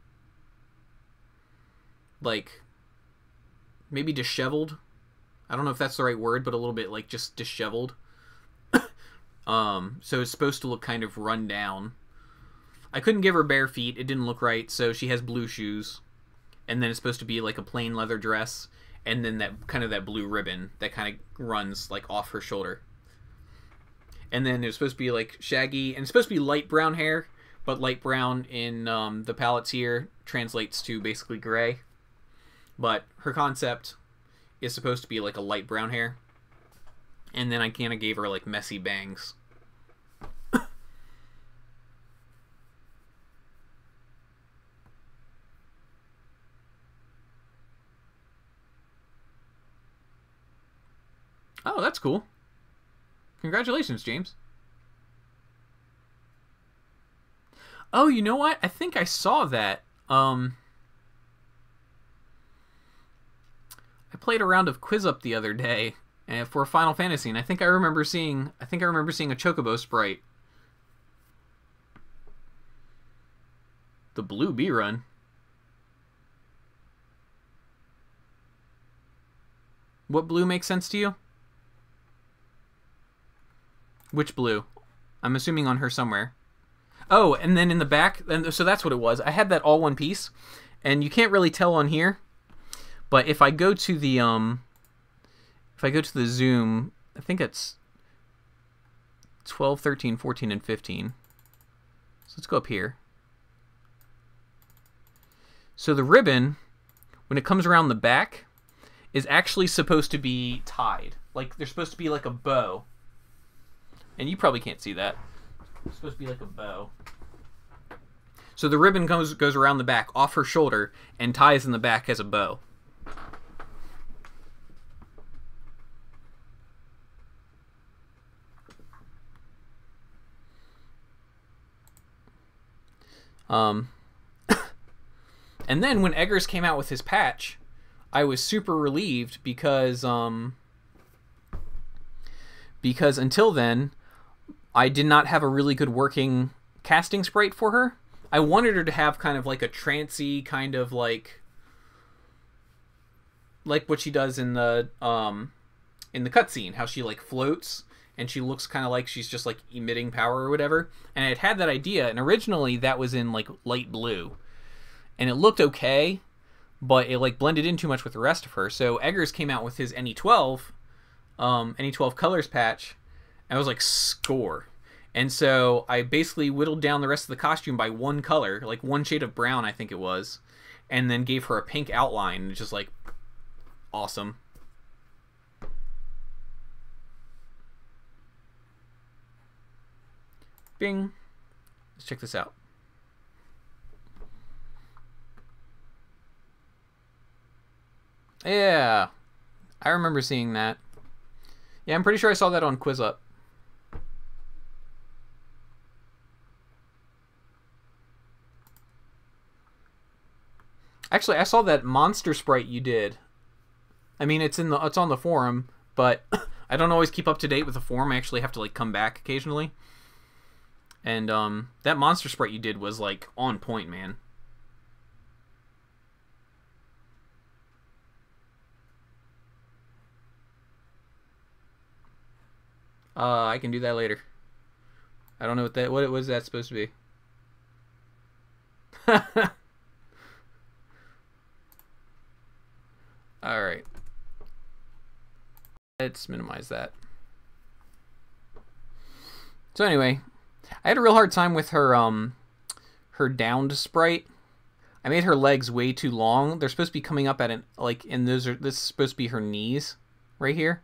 like maybe disheveled. I don't know if that's the right word, but a little bit like just disheveled. um, so it's supposed to look kind of run down. I couldn't give her bare feet. It didn't look right, so she has blue shoes. And then it's supposed to be like a plain leather dress. And then that kind of that blue ribbon that kind of runs like off her shoulder. And then it was supposed to be like shaggy. And it's supposed to be light brown hair. But light brown in um, the palettes here translates to basically gray. But her concept is supposed to be like a light brown hair. And then I kind of gave her like messy bangs. Oh, that's cool. Congratulations, James. Oh, you know what? I think I saw that. Um... I played a round of Quiz Up the other day uh, for Final Fantasy, and I think I remember seeing I think I remember seeing a Chocobo sprite. The blue bee run. What blue makes sense to you? Which blue? I'm assuming on her somewhere. Oh, and then in the back, and so that's what it was. I had that all one piece, and you can't really tell on here. But if I go to the um, if I go to the zoom, I think it's twelve, thirteen, fourteen, and fifteen. So let's go up here. So the ribbon, when it comes around the back, is actually supposed to be tied. Like there's supposed to be like a bow. And you probably can't see that. It's supposed to be like a bow. So the ribbon goes goes around the back, off her shoulder, and ties in the back as a bow. Um, and then when Eggers came out with his patch, I was super relieved because um, because until then, I did not have a really good working casting sprite for her. I wanted her to have kind of like a trancy kind of like like what she does in the um, in the cutscene, how she like floats. And she looks kind of like she's just like emitting power or whatever. And I had had that idea, and originally that was in like light blue, and it looked okay, but it like blended in too much with the rest of her. So Eggers came out with his N E twelve, um, N E twelve colors patch, and I was like, score. And so I basically whittled down the rest of the costume by one color, like one shade of brown, I think it was, and then gave her a pink outline. Just like awesome. Bing. Let's check this out. Yeah. I remember seeing that. Yeah, I'm pretty sure I saw that on QuizUp. Actually, I saw that monster sprite you did. I mean, it's in the it's on the forum, but I don't always keep up to date with the forum. I actually have to like come back occasionally. And um, that monster sprite you did was like on point, man. Uh, I can do that later. I don't know what that what was that supposed to be. All right. Let's minimize that. So anyway, I had a real hard time with her um her downed sprite. I made her legs way too long. They're supposed to be coming up at an like and those are this is supposed to be her knees right here.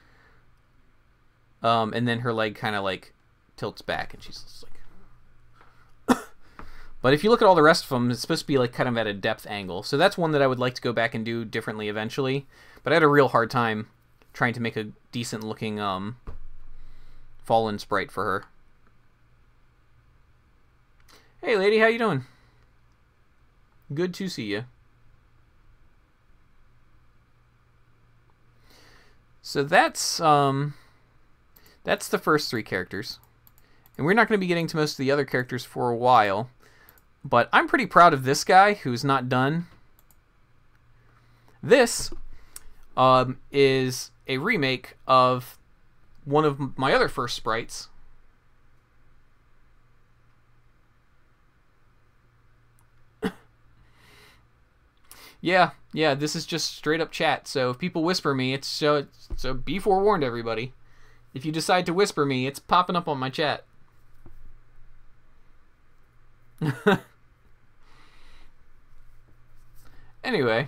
Um and then her leg kind of like tilts back and she's just like But if you look at all the rest of them, it's supposed to be like kind of at a depth angle. So that's one that I would like to go back and do differently eventually. But I had a real hard time trying to make a decent looking um fallen sprite for her. Hey lady, how you doing? Good to see you. So that's um that's the first three characters. And we're not going to be getting to most of the other characters for a while. But I'm pretty proud of this guy who's not done. This um, is a remake of one of my other first sprites. yeah, yeah, this is just straight up chat. So if people whisper me, it's so, so be forewarned, everybody. If you decide to whisper me, it's popping up on my chat. Anyway,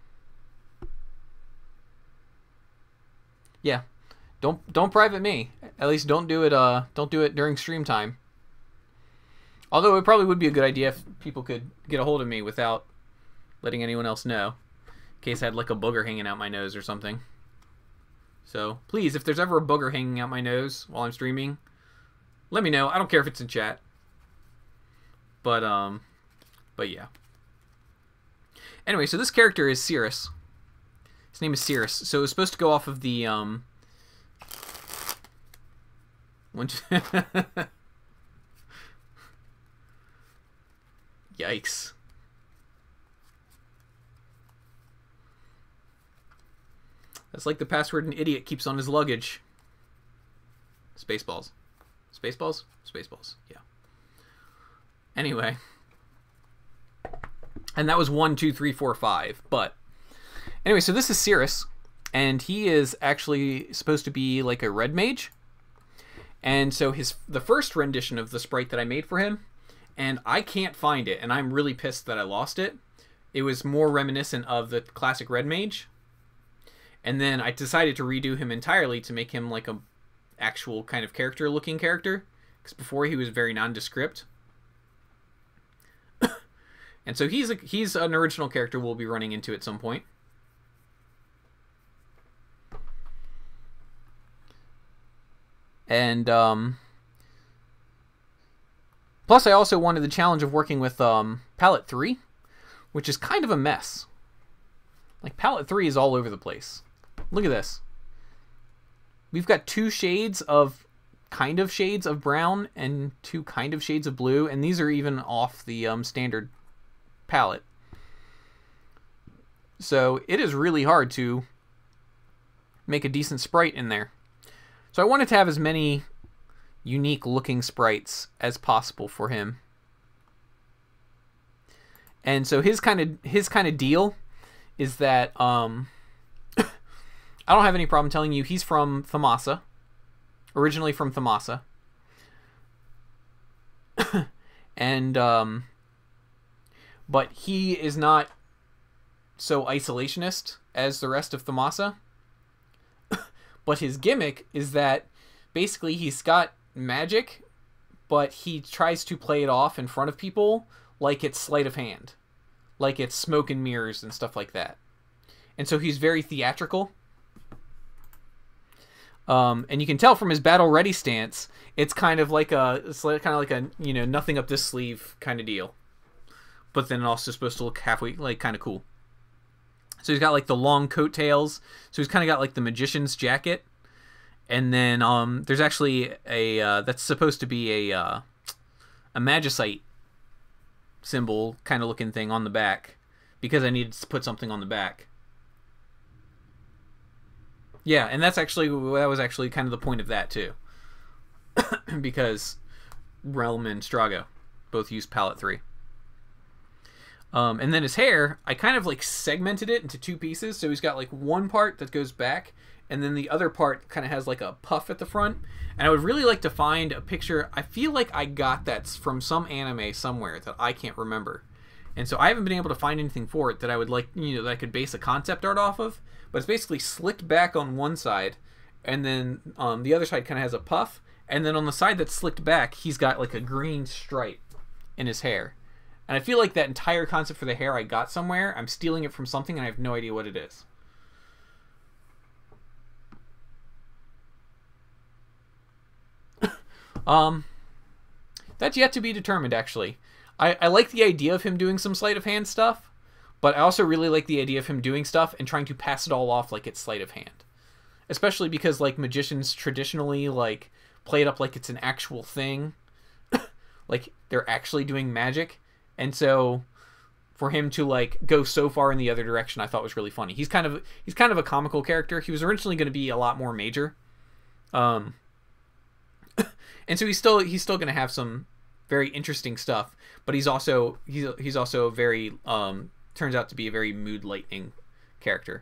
yeah, don't don't private me. At least don't do it. Uh, don't do it during stream time. Although it probably would be a good idea if people could get a hold of me without letting anyone else know, in case I had like a booger hanging out my nose or something. So please, if there's ever a booger hanging out my nose while I'm streaming, let me know. I don't care if it's in chat. But um, but yeah. Anyway, so this character is Cirrus. His name is Cirrus. So it was supposed to go off of the um. Yikes. That's like the password an idiot keeps on his luggage. Spaceballs. Spaceballs? Spaceballs, yeah. Anyway. And that was one, two, three, four, five. But anyway, so this is Cirrus. And he is actually supposed to be like a red mage. And so his the first rendition of the sprite that I made for him, and I can't find it, and I'm really pissed that I lost it. It was more reminiscent of the classic red mage. And then I decided to redo him entirely to make him like a actual kind of character looking character. Because before he was very nondescript. And so he's a, he's an original character we'll be running into at some point. And um, plus I also wanted the challenge of working with um, palette three, which is kind of a mess. Like, palette three is all over the place. Look at this. We've got two shades of, kind of shades of brown and two kind of shades of blue, and these are even off the um, standard palette. So it is really hard to make a decent sprite in there. So I wanted to have as many unique looking sprites as possible for him. And so his kind of his kind of deal is that um, I don't have any problem telling you he's from Thamasa, originally from Thamasa, and um, but he is not so isolationist as the rest of Thamasa. But his gimmick is that basically he's got magic, but he tries to play it off in front of people like it's sleight of hand, like it's smoke and mirrors and stuff like that. And so he's very theatrical. Um, and you can tell from his battle ready stance, it's kind of like a, it's like, kind of like a, you know, nothing up this sleeve kind of deal. But then also supposed to look halfway, like, kind of cool. So he's got like the long coattails. So he's kind of got like the magician's jacket. And then um, there's actually a, uh, that's supposed to be a, uh, a magicite symbol kind of looking thing on the back. Because I needed to put something on the back. Yeah, and that's actually, that was actually kind of the point of that too. Because Realm and Strago both use palette three. Um, and then his hair, I kind of like segmented it into two pieces. So he's got like one part that goes back, and then the other part kind of has like a puff at the front. And I would really like to find a picture. I feel like I got that from some anime somewhere that I can't remember. And so I haven't been able to find anything for it that I would like, you know, that I could base a concept art off of. But it's basically slicked back on one side, and then um, the other side kind of has a puff. And then on the side that's slicked back, he's got like a green stripe in his hair. And I feel like that entire concept for the hair I got somewhere. I'm stealing it from something, and I have no idea what it is. um, that's yet to be determined, actually. I, I like the idea of him doing some sleight of hand stuff, but I also really like the idea of him doing stuff and trying to pass it all off like it's sleight of hand. Especially because, like, magicians traditionally, like, play it up like it's an actual thing. Like, they're actually doing magic. And so for him to like go so far in the other direction, I thought was really funny. He's kind of he's kind of a comical character. He was originally going to be a lot more major. Um and so he's still he's still going to have some very interesting stuff, but he's also he's he's also a very um turns out to be a very mood lightening character.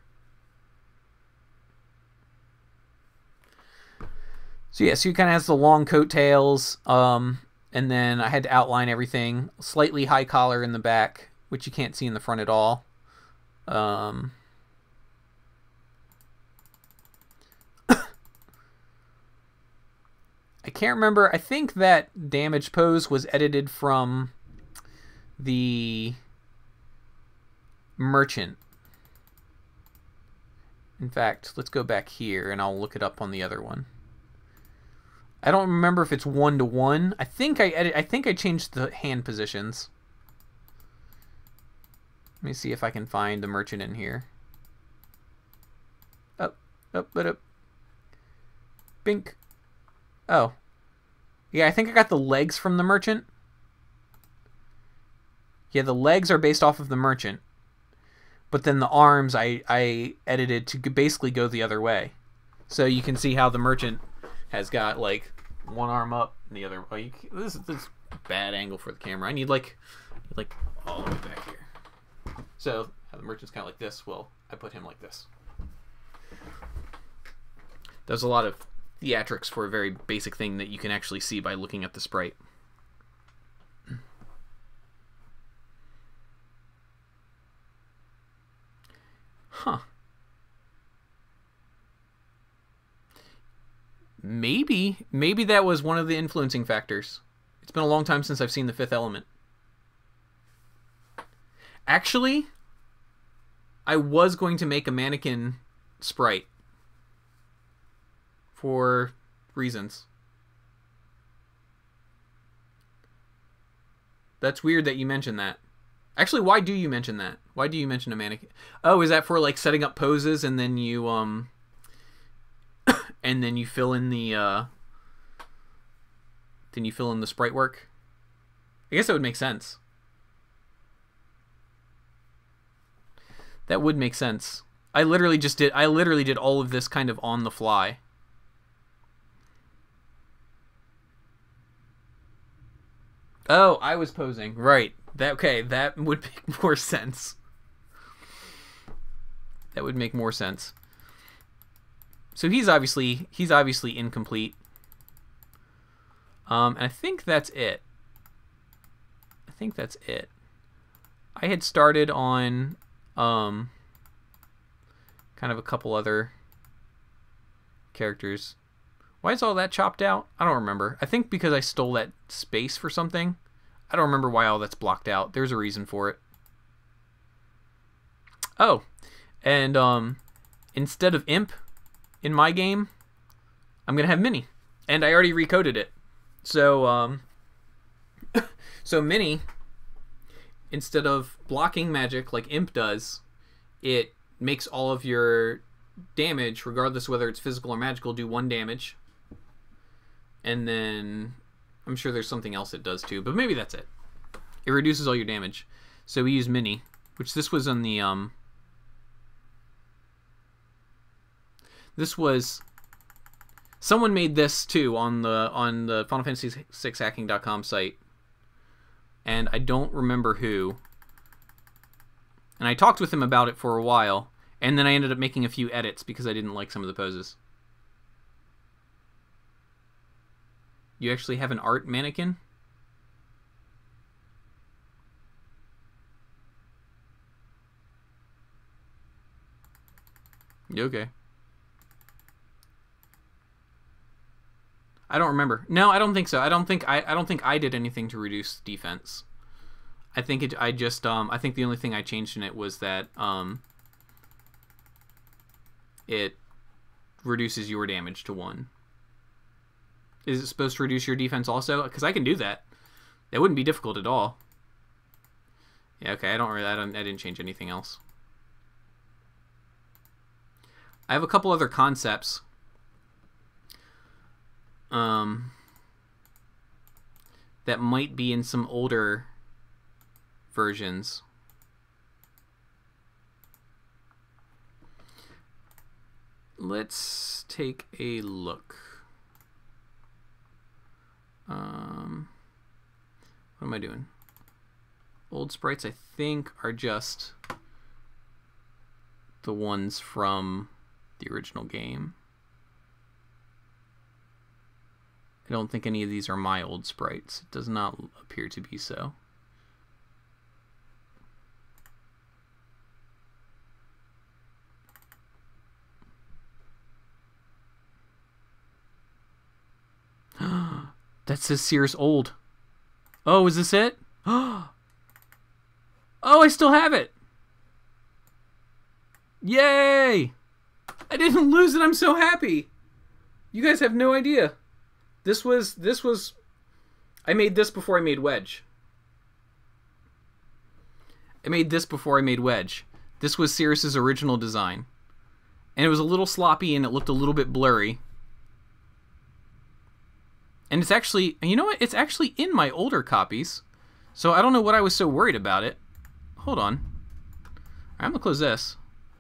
So yeah, so he kind of has the long coattails, um and then I had to outline everything. Slightly high collar in the back, which you can't see in the front at all. Um, I can't remember. I think that damage pose was edited from the merchant. In fact, let's go back here and I'll look it up on the other one. I don't remember if it's one to one. I think I edit. I think I changed the hand positions. Let me see if I can find the merchant in here. Up, up, but up. Bink. Oh, yeah. I think I got the legs from the merchant. Yeah, the legs are based off of the merchant, but then the arms I I edited to basically go the other way. So you can see how the merchant has got like one arm up and the other. Oh, you, this is this bad angle for the camera. I need like like all the way back here. So how the merchant's kind of like this. Well, I put him like this. There's a lot of theatrics for a very basic thing that you can actually see by looking at the sprite. Huh. Maybe, maybe that was one of the influencing factors. It's been a long time since I've seen The Fifth Element. Actually, I was going to make a mannequin sprite for reasons. That's weird that you mentioned that. Actually, why do you mention that? Why do you mention a mannequin? Oh, is that for like setting up poses and then you um and then you fill in the uh then you fill in the sprite work? I guess that would make sense. That would make sense. I literally just did I literally did all of this kind of on the fly. Oh, I was posing. Right. That okay, that would make more sense. That would make more sense. So he's obviously he's obviously incomplete. Um and I think that's it. I think that's it. I had started on um kind of a couple other characters. Why is all that chopped out? I don't remember. I think because I stole that space for something. I don't remember why all that's blocked out. There's a reason for it. Oh, and um, instead of imp in my game, I'm gonna have mini, and I already recoded it. So um, so mini, instead of blocking magic like imp does, it makes all of your damage, regardless of whether it's physical or magical, do one damage. And then I'm sure there's something else it does too, but maybe that's it. It reduces all your damage. So we use mini, which this was on the um this was someone made this too on the on the Final Fantasy six hacking dot com site. And I don't remember who. And I talked with him about it for a while, and then I ended up making a few edits because I didn't like some of the poses. You actually have an art mannequin? You okay? I don't remember. No, I don't think so. I don't think I, I don't think I did anything to reduce defense. I think it I just um I think the only thing I changed in it was that um it reduces your damage to one. Is it supposed to reduce your defense also? Because I can do that. It wouldn't be difficult at all. Yeah, okay. I don't really. I don't. I didn't change anything else. I have a couple other concepts. Um. That might be in some older versions. Let's take a look. Um, what am I doing? Old sprites, I think, are just the ones from the original game. I don't think any of these are my old sprites. It does not appear to be so. That says Sears old. Oh, is this it? Oh, I still have it. Yay! I didn't lose it. I'm so happy. You guys have no idea. This was this was I made this before I made Wedge. I made this before I made Wedge. This was Cirrus's original design. And it was a little sloppy and it looked a little bit blurry. And it's actually, you know what? It's actually in my older copies. So I don't know what I was so worried about it. Hold on. All right, I'm going to close this.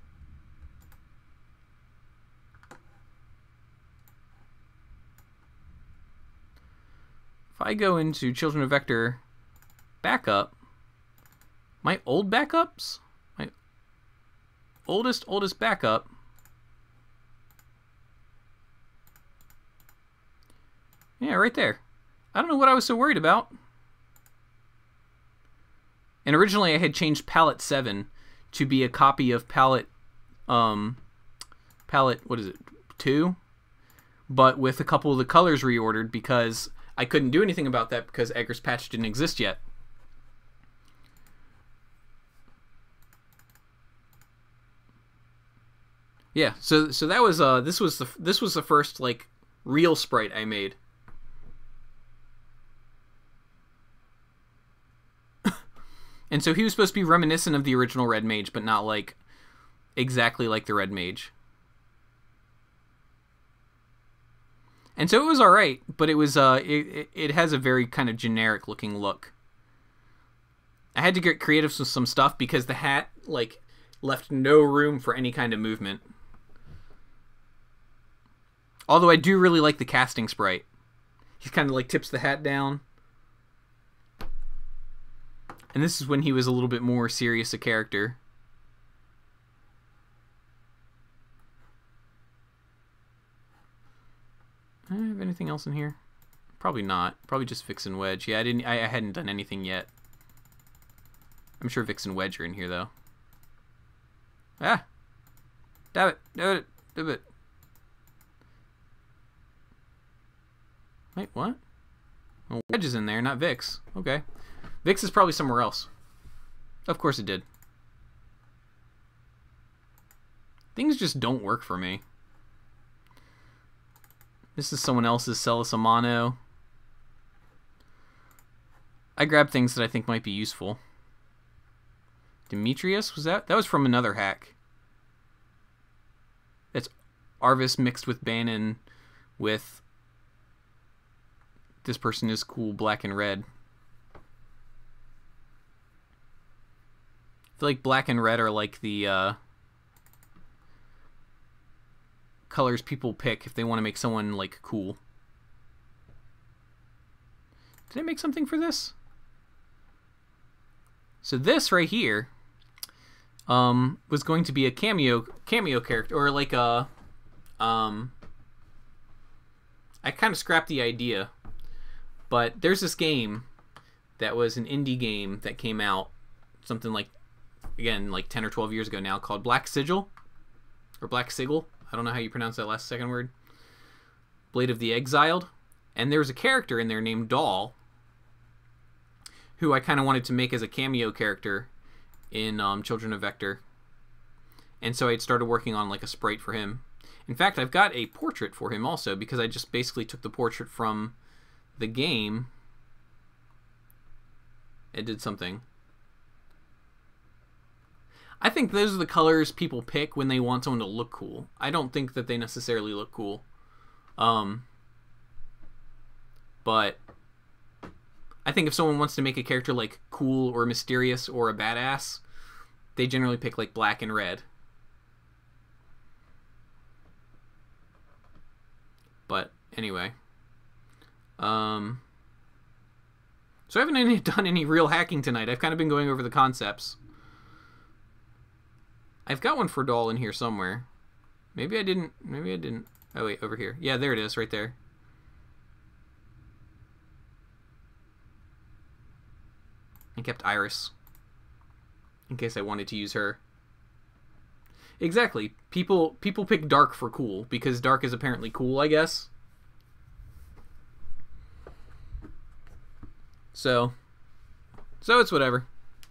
If I go into Children of Vector backup, my old backups, my oldest, oldest backup, yeah, right there. I don't know what I was so worried about. And originally I had changed palette seven to be a copy of palette, um, palette, what is it, two? But with a couple of the colors reordered because I couldn't do anything about that because Egger's patch didn't exist yet. Yeah, so so that was uh this was the this was the first like real sprite I made. And so he was supposed to be reminiscent of the original Red Mage, but not like exactly like the Red Mage. And so it was all right, but it was uh it it has a very kind of generic looking look. I had to get creative with some stuff because the hat like left no room for any kind of movement. Although I do really like the casting sprite. He kind of like tips the hat down. And this is when he was a little bit more serious a character. Do I have anything else in here? Probably not. Probably just Vix and Wedge. Yeah, I didn't. I, I hadn't done anything yet. I'm sure Vix and Wedge are in here though. Ah! Damn it! Damn it! Damn it! Wait, what? Oh, Wedge is in there, not Vix. Okay. Vix is probably somewhere else. Of course it did. Things just don't work for me. This is someone else's Celis Amano. I grabbed things that I think might be useful. Demetrius, was that? That was from another hack. That's Arvis mixed with Bannon with this person is cool, black and red. I feel like black and red are like the uh, colors people pick if they want to make someone like cool. Did I make something for this? So this right here um, was going to be a cameo cameo character, or like a um, I kind of scrapped the idea, but there's this game that was an indie game that came out something like, again, like ten or twelve years ago now, called Black Sigil or Black Sigil. I don't know how you pronounce that last second word. Blade of the Exiled. And there was a character in there named Doll who I kind of wanted to make as a cameo character in um, Children of Vector. And so I started working on like a sprite for him. In fact, I've got a portrait for him also, because I just basically took the portrait from the game. It did something. I think those are the colors people pick when they want someone to look cool. I don't think that they necessarily look cool. Um, but I think if someone wants to make a character like cool or mysterious or a badass, they generally pick like black and red. But anyway. Um, so I haven't any, done any real hacking tonight. I've kind of been going over the concepts. I've got one for Doll in here somewhere. Maybe I didn't. Maybe I didn't. Oh, wait, over here. Yeah, there it is, right there. I kept Iris in case I wanted to use her. Exactly. People people pick Dark for cool because Dark is apparently cool, I guess. So, so it's whatever.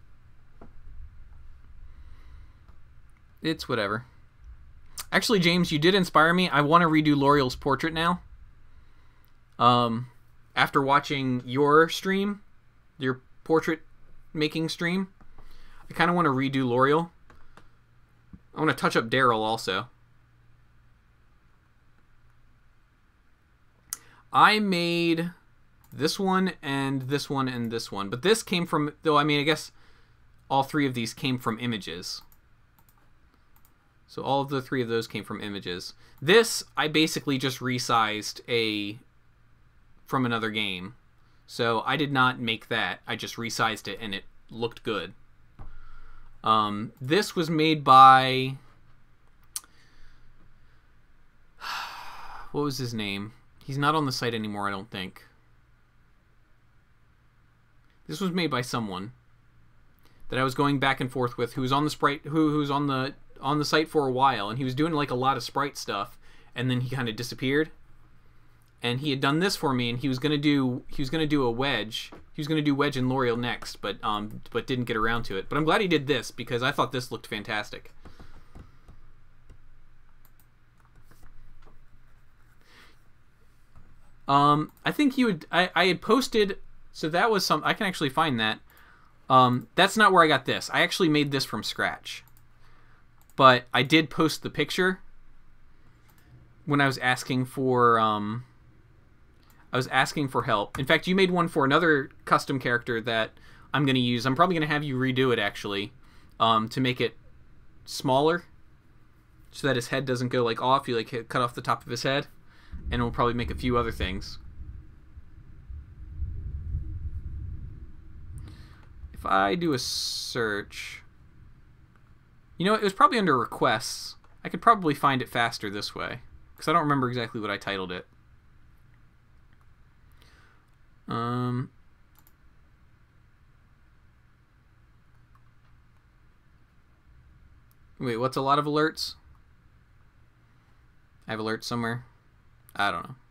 It's whatever. Actually, James, you did inspire me. I want to redo L'Oreal's portrait now. Um, after watching your stream, your portrait making stream, I kind of want to redo L'Oreal. I want to touch up Daryl also. I made this one and this one and this one, but this came from, though, I mean, I guess all three of these came from images. So all of the three of those came from images. This, I basically just resized a from another game. So I did not make that. I just resized it and it looked good. Um, this was made by... What was his name? He's not on the site anymore, I don't think. This was made by someone that I was going back and forth with, who was on the sprite, who who's on the on the site for a while, and he was doing like a lot of sprite stuff, and then he kind of disappeared. And he had done this for me, and he was gonna do he was gonna do a Wedge. He was gonna do Wedge and L'Oreal next, but um but didn't get around to it. But I'm glad he did this because I thought this looked fantastic. Um, I think you would. I, I had posted. So that was some. I can actually find that. Um, that's not where I got this. I actually made this from scratch. But I did post the picture when I was asking for. Um, I was asking for help. In fact, you made one for another custom character that I'm going to use. I'm probably going to have you redo it actually, um, to make it smaller, so that his head doesn't go like off. You like hit, cut off the top of his head, and it'll probably make a few other things. If I do a search, you know, it was probably under requests. I could probably find it faster this way because I don't remember exactly what I titled it. Um. Wait, what's a lot of alerts? I have alerts somewhere. I don't know.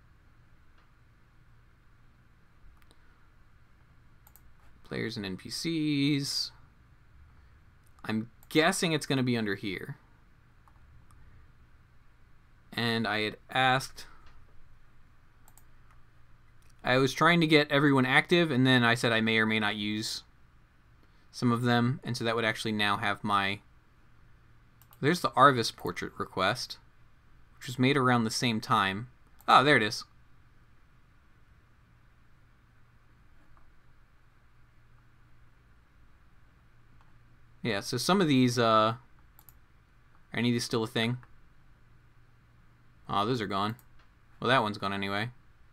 Players and N P Cs. I'm guessing it's going to be under here. And I had asked... I was trying to get everyone active, and then I said I may or may not use some of them, and so that would actually now have my... There's the Arvis portrait request, which was made around the same time. Oh, there it is. Yeah, so some of these, uh... Are any of these still a thing? Oh, those are gone. Well, that one's gone anyway.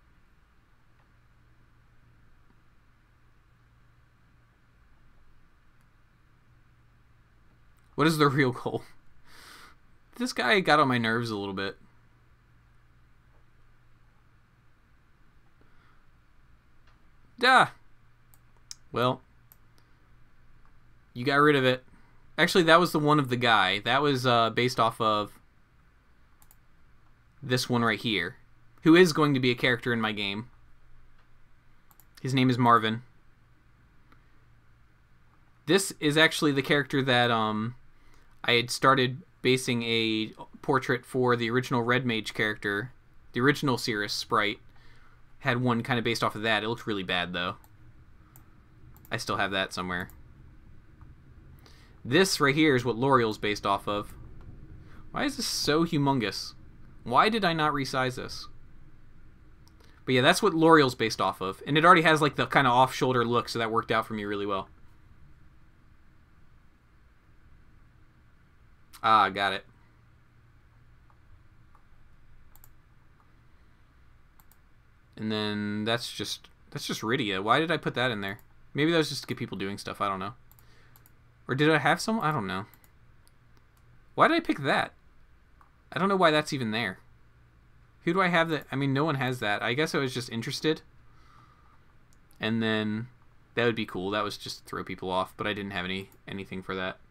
What is the real goal? This guy got on my nerves a little bit. Duh. Well, you got rid of it. Actually, that was the one of the guy. That was uh, based off of this one right here, who is going to be a character in my game. His name is Marvin. This is actually the character that um, I had started basing a portrait for the original Red Mage character. The original Cirrus sprite had one kind of based off of that. It looked really bad, though. I still have that somewhere. This right here is what L'Oreal's based off of. Why is this so humongous? Why did I not resize this? But yeah, that's what L'Oreal's based off of. And it already has like the kind of off-shoulder look, so that worked out for me really well. Ah, got it. And then that's just that's just Rydia. Why did I put that in there? Maybe that was just to get people doing stuff. I don't know. Or did I have some? I don't know. Why did I pick that? I don't know why that's even there. Who do I have that? I mean, no one has that. I guess I was just interested. And then that would be cool. That was just to throw people off, but I didn't have any anything for that.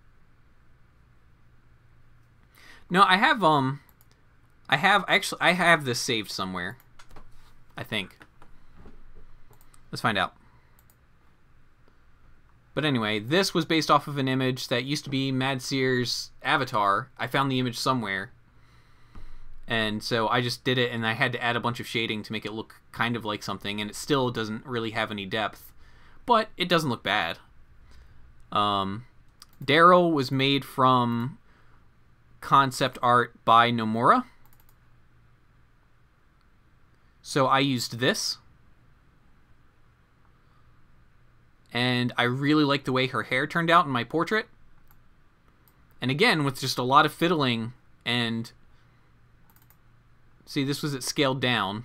No, I have um I have actually I have this saved somewhere. I think. Let's find out. But anyway, this was based off of an image that used to be Mad Seer's avatar. I found the image somewhere. And so I just did it, and I had to add a bunch of shading to make it look kind of like something, and it still doesn't really have any depth. But it doesn't look bad. Um, Daryl was made from concept art by Nomura. So I used this. And I really like the way her hair turned out in my portrait. And again, with just a lot of fiddling and... See, this was it scaled down.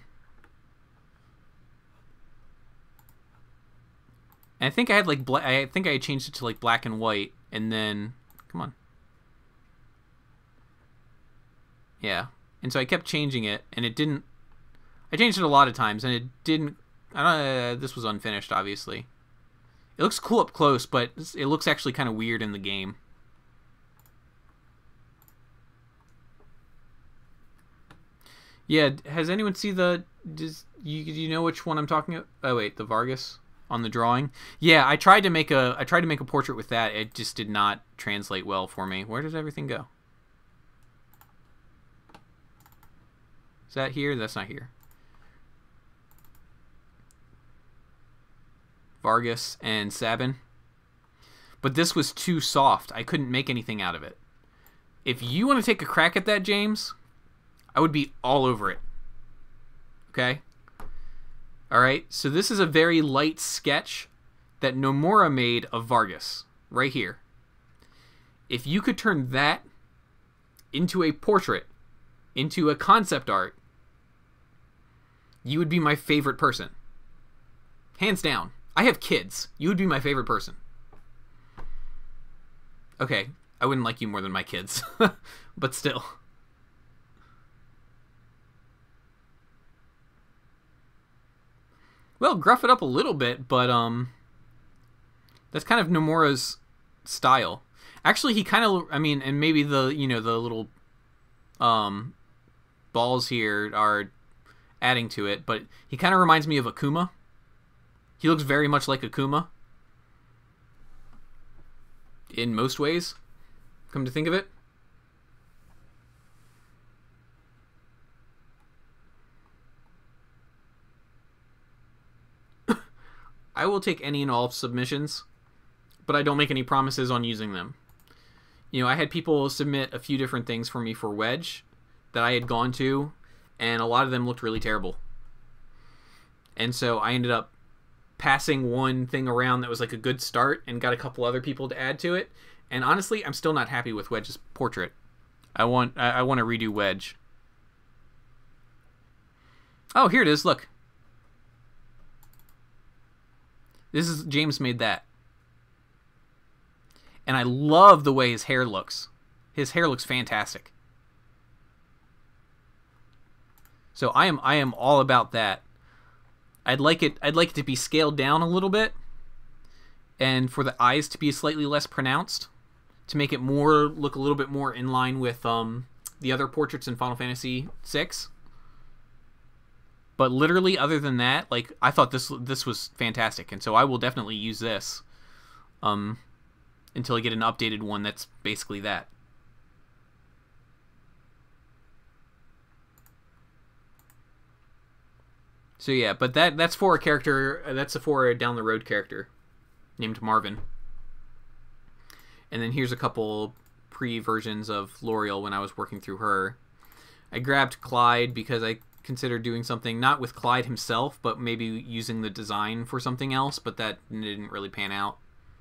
And I think I had like bla I think I had changed it to like black and white, and then come on. Yeah. And so I kept changing it, and it didn't I changed it a lot of times, and it didn't I don't uh, this was unfinished, obviously. It looks cool up close, but it looks actually kind of weird in the game. Yeah, has anyone seen the... Does you do you know which one I'm talking about? Oh wait, the Vargas on the drawing. Yeah, I tried to make a I tried to make a portrait with that. It just did not translate well for me. Where does everything go? Is that here? That's not here. Vargas, and Sabin. But this was too soft. I couldn't make anything out of it. If you want to take a crack at that, James, I would be all over it. Okay? Alright, so this is a very light sketch that Nomura made of Vargas. Right here. If you could turn that into a portrait, into a concept art, you would be my favorite person. Hands down. I have kids. You would be my favorite person. Okay, I wouldn't like you more than my kids. But still. Well, gruff it up a little bit, but um, that's kind of Nomura's style. Actually, he kind of, I mean, and maybe the, you know, the little um, balls here are adding to it, but he kind of reminds me of Akuma. He looks very much like Akuma in most ways, come to think of it. I will take any and all submissions, but I don't make any promises on using them. You know, I had people submit a few different things for me for Wedge that I had gone to, and a lot of them looked really terrible. And so I ended up passing one thing around that was like a good start and got a couple other people to add to it. And honestly, I'm still not happy with Wedge's portrait. I want I, I want to redo Wedge. Oh, here it is. Look. This is James made that. And I love the way his hair looks. His hair looks fantastic. So I am I am all about that. I'd like it I'd like it to be scaled down a little bit, and for the eyes to be slightly less pronounced, to make it more look a little bit more in line with um the other portraits in Final Fantasy six. But literally, other than that, like, I thought this this was fantastic, and so I will definitely use this um until I get an updated one that's basically that. So yeah, but that that's for a character, that's a for a down the road character named Marvin. And then here's a couple pre-versions of L'Oreal when I was working through her. I grabbed Clyde because I considered doing something not with Clyde himself, but maybe using the design for something else, but that didn't really pan out.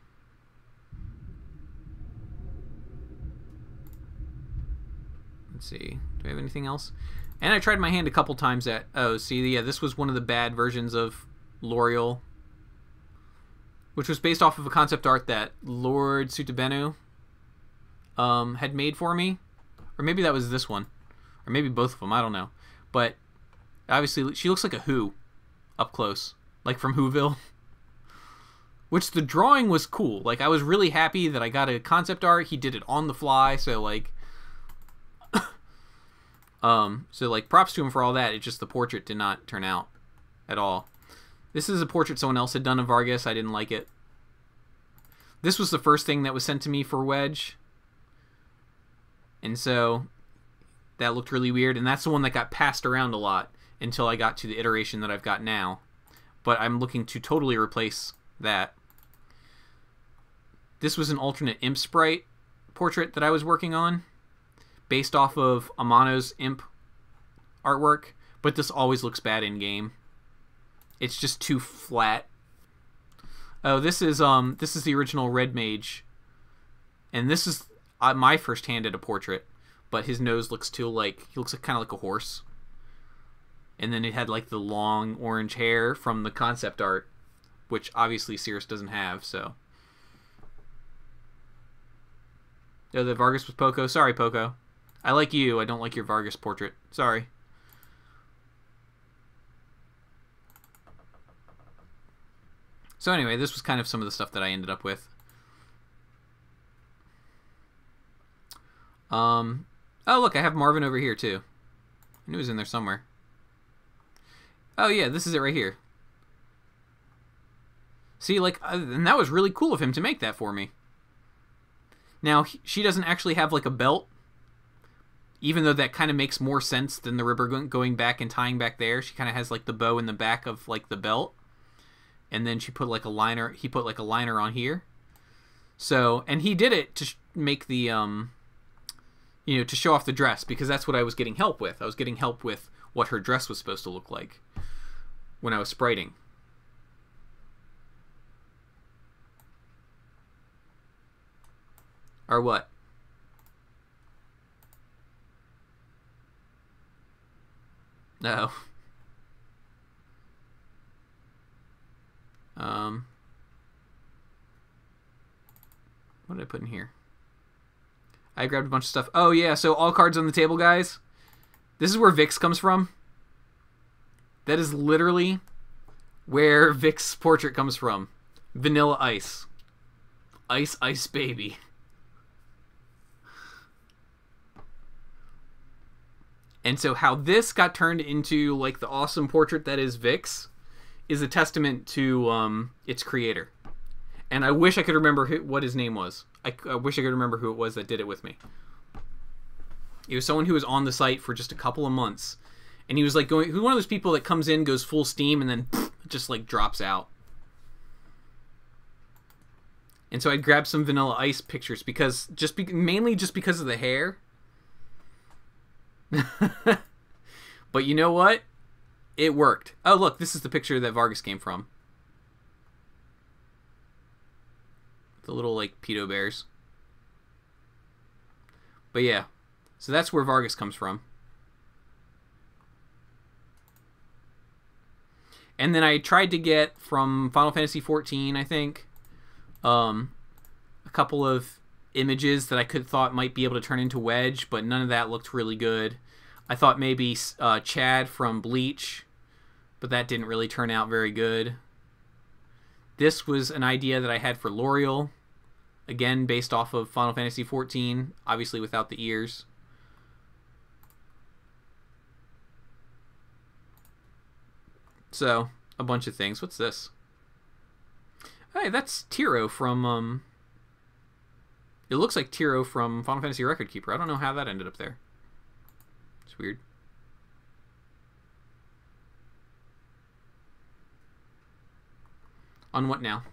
Let's see, do I have anything else? And I tried my hand a couple times at, oh, see, yeah, this was one of the bad versions of L'Oreal, which was based off of a concept art that Lord Sutabenu um, had made for me. Or maybe that was this one. Or maybe both of them, I don't know. But obviously, she looks like a Who up close, like from Whoville. Which the drawing was cool. Like, I was really happy that I got a concept art. He did it on the fly, so like, um, so like, props to him for all that. It's just the portrait did not turn out at all. This is a portrait someone else had done of Vargas. I didn't like it. This was the first thing that was sent to me for Wedge, and so that looked really weird, and that's the one that got passed around a lot until I got to the iteration that I've got now. But I'm looking to totally replace that. This was an alternate Imp sprite portrait that I was working on, based off of Amano's Imp artwork, but this always looks bad in game. It's just too flat. Oh, this is um this is the original Red Mage, and this is uh, my first hand at a portrait. But his nose looks too like he looks like, kind of like a horse, and then it had like the long orange hair from the concept art, which obviously Cirrus doesn't have. So, oh, the Vargas was Poco. Sorry, Poco. I like you. I don't like your Vargas portrait. Sorry. So anyway, this was kind of some of the stuff that I ended up with. Um, oh look, I have Marvin over here too. I knew he was in there somewhere. Oh yeah, this is it right here. See, like, uh, and that was really cool of him to make that for me. Now, he, she doesn't actually have like a belt, even though that kind of makes more sense than the river going back and tying back there. She kind of has like the bow in the back of like the belt. and then she put like a liner. He put like a liner on here. So, and he did it to sh make the, um, you know, to show off the dress, because that's what I was getting help with. I was getting help with what her dress was supposed to look like when I was spriting. Or what? No. Um, what did I put in here? I grabbed a bunch of stuff. Oh, yeah, so all cards on the table, guys. This is where Vix comes from. That is literally where Vic's portrait comes from. Vanilla Ice. Ice, Ice Baby. And so how this got turned into like the awesome portrait that is Vix is a testament to um, its creator. And I wish I could remember who, what his name was. I, I wish I could remember who it was that did it with me. It was someone who was on the site for just a couple of months. And he was like going, who's one of those people that comes in, goes full steam, and then pff, just like drops out. And so I grabbed some Vanilla Ice pictures because just be, mainly just because of the hair. But you know what? It worked. Oh, look, this is the picture that Vargas came from. The little, like, pedo bears. But yeah, so that's where Vargas comes from. And then I tried to get from Final Fantasy fourteen, I think, um, a couple of images that I could thought might be able to turn into Wedge, but none of that looked really good. I thought maybe uh, Chad from Bleach, but that didn't really turn out very good. This was an idea that I had for L'Oreal, again based off of Final Fantasy fourteen, obviously without the ears. So, a bunch of things. What's this? Hey, that's Tiro from, um... it looks like Tiro from Final Fantasy Record Keeper. I don't know how that ended up there. It's weird. On what now?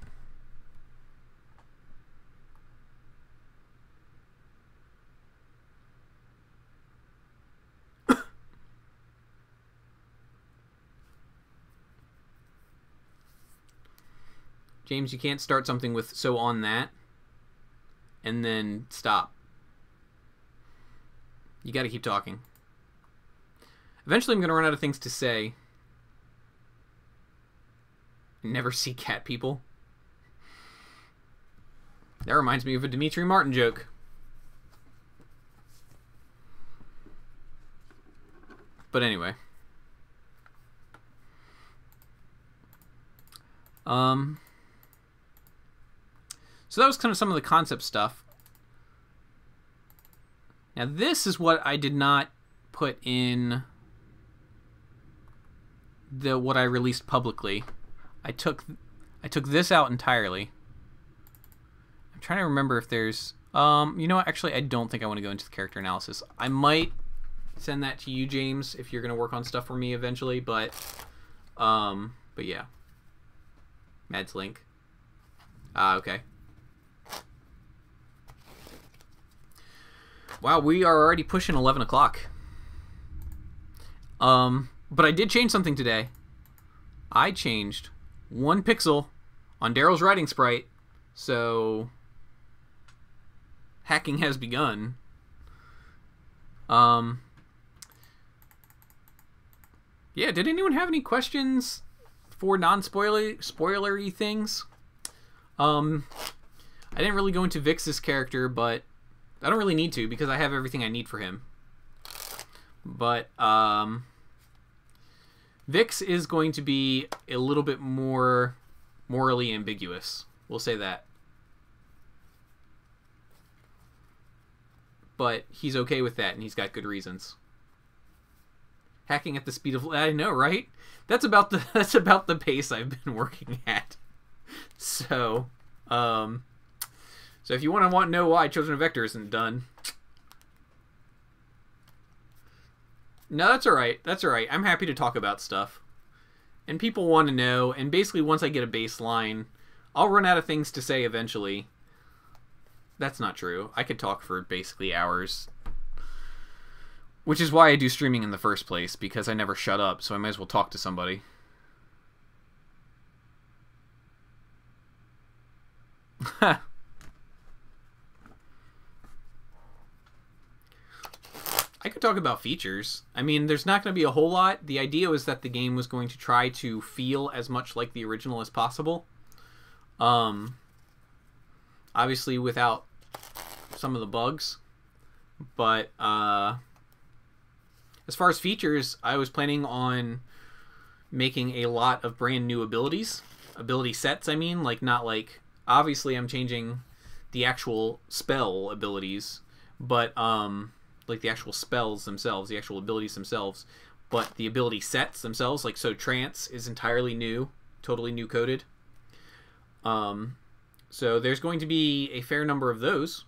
James, you can't start something with so on that and then stop. You got to keep talking. Eventually I'm going to run out of things to say. Never see cat people. That reminds me of a Dimitri Martin joke. But anyway. Um... So that was kind of some of the concept stuff. Now this is what I did not put in the what I released publicly. I took I took this out entirely. I'm trying to remember if there's um you know what, actually I don't think I want to go into the character analysis. I might send that to you, James, if you're gonna work on stuff for me eventually, but um but yeah. Mads Link. Ah, okay. Wow, we are already pushing eleven o'clock. Um, but I did change something today. I changed one pixel on Daryl's writing sprite, so hacking has begun. Um, yeah, did anyone have any questions for non-spoilery spoilery things? Um, I didn't really go into Vix's character, but I don't really need to because I have everything I need for him. But um, Vix is going to be a little bit more morally ambiguous. We'll say that. But he's okay with that, and he's got good reasons. Hacking at the speed of I know, right? That's about the that's about the pace I've been working at. So, um. So if you want to want to know why Children of Vector isn't done. No, that's alright. That's alright. I'm happy to talk about stuff. and people want to know, and basically once I get a baseline, I'll run out of things to say eventually. That's not true. I could talk for basically hours. Which is why I do streaming in the first place, because I never shut up, so I might as well talk to somebody. I could talk about features. I mean, there's not going to be a whole lot. The idea was that the game was going to try to feel as much like the original as possible. Um, obviously without some of the bugs. But uh, as far as features, I was planning on making a lot of brand new abilities. Ability sets, I mean. Like, not like... Obviously, I'm changing the actual spell abilities. But, um... like the actual spells themselves, the actual abilities themselves, but the ability sets themselves, like so trance is entirely new, totally new coded. Um, so there's going to be a fair number of those.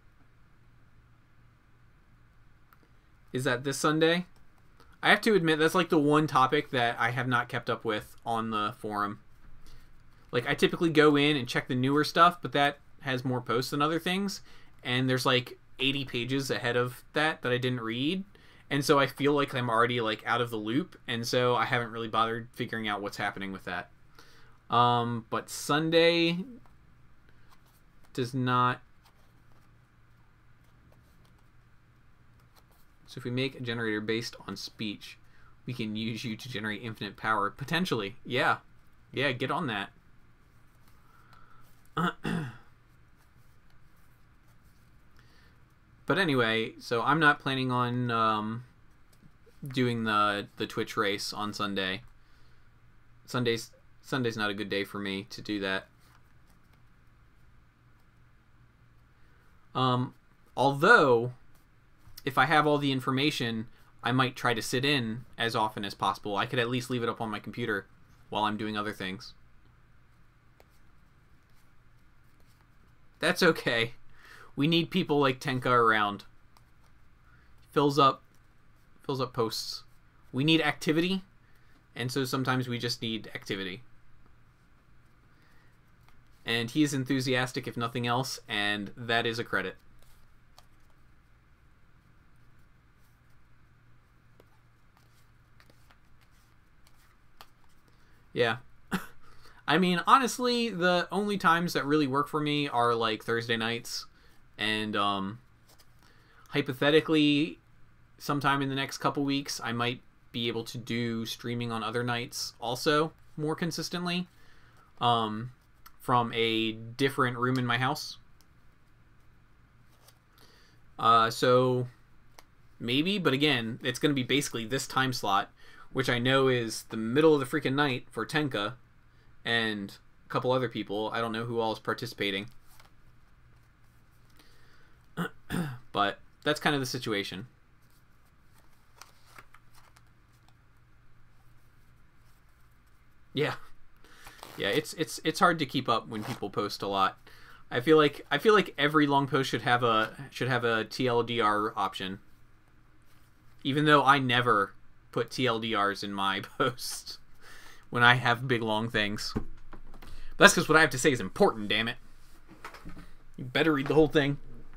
Is that this Sunday? I have to admit that's like the one topic that I have not kept up with on the forum. Like I typically go in and check the newer stuff, but that has more posts than other things, and there's like eighty pages ahead of that that I didn't read, and so I feel like I'm already like out of the loop, and so I haven't really bothered figuring out what's happening with that. Um, but Sunday does not. So if we make a generator based on speech, we can use you to generate infinite power potentially. Yeah, yeah, get on that. But anyway, so I'm not planning on um, doing the the Twitch race on Sunday. Sunday's Sunday's not a good day for me to do that. Um, although, if I have all the information, I might try to sit in as often as possible. I could at least leave it up on my computer while I'm doing other things. That's okay. We need people like Tenka around. Fills up, fills up posts. We need activity, and so sometimes we just need activity. And he is enthusiastic, if nothing else, and that is a credit. Yeah. I mean, honestly, the only times that really work for me are like Thursday nights. And um, hypothetically, sometime in the next couple weeks, I might be able to do streaming on other nights also more consistently um, from a different room in my house. Uh, so maybe, but again, it's going to be basically this time slot, which I know is the middle of the freaking night for Tenka and a couple other people. I don't know who all is participating. But that's kind of the situation. Yeah. Yeah, it's it's it's hard to keep up when people post a lot. I feel like I feel like every long post should have a should have a T L D R option. Even though I never put T L D Rs in my posts when I have big long things. But that's because what I have to say is important, damn it. You better read the whole thing.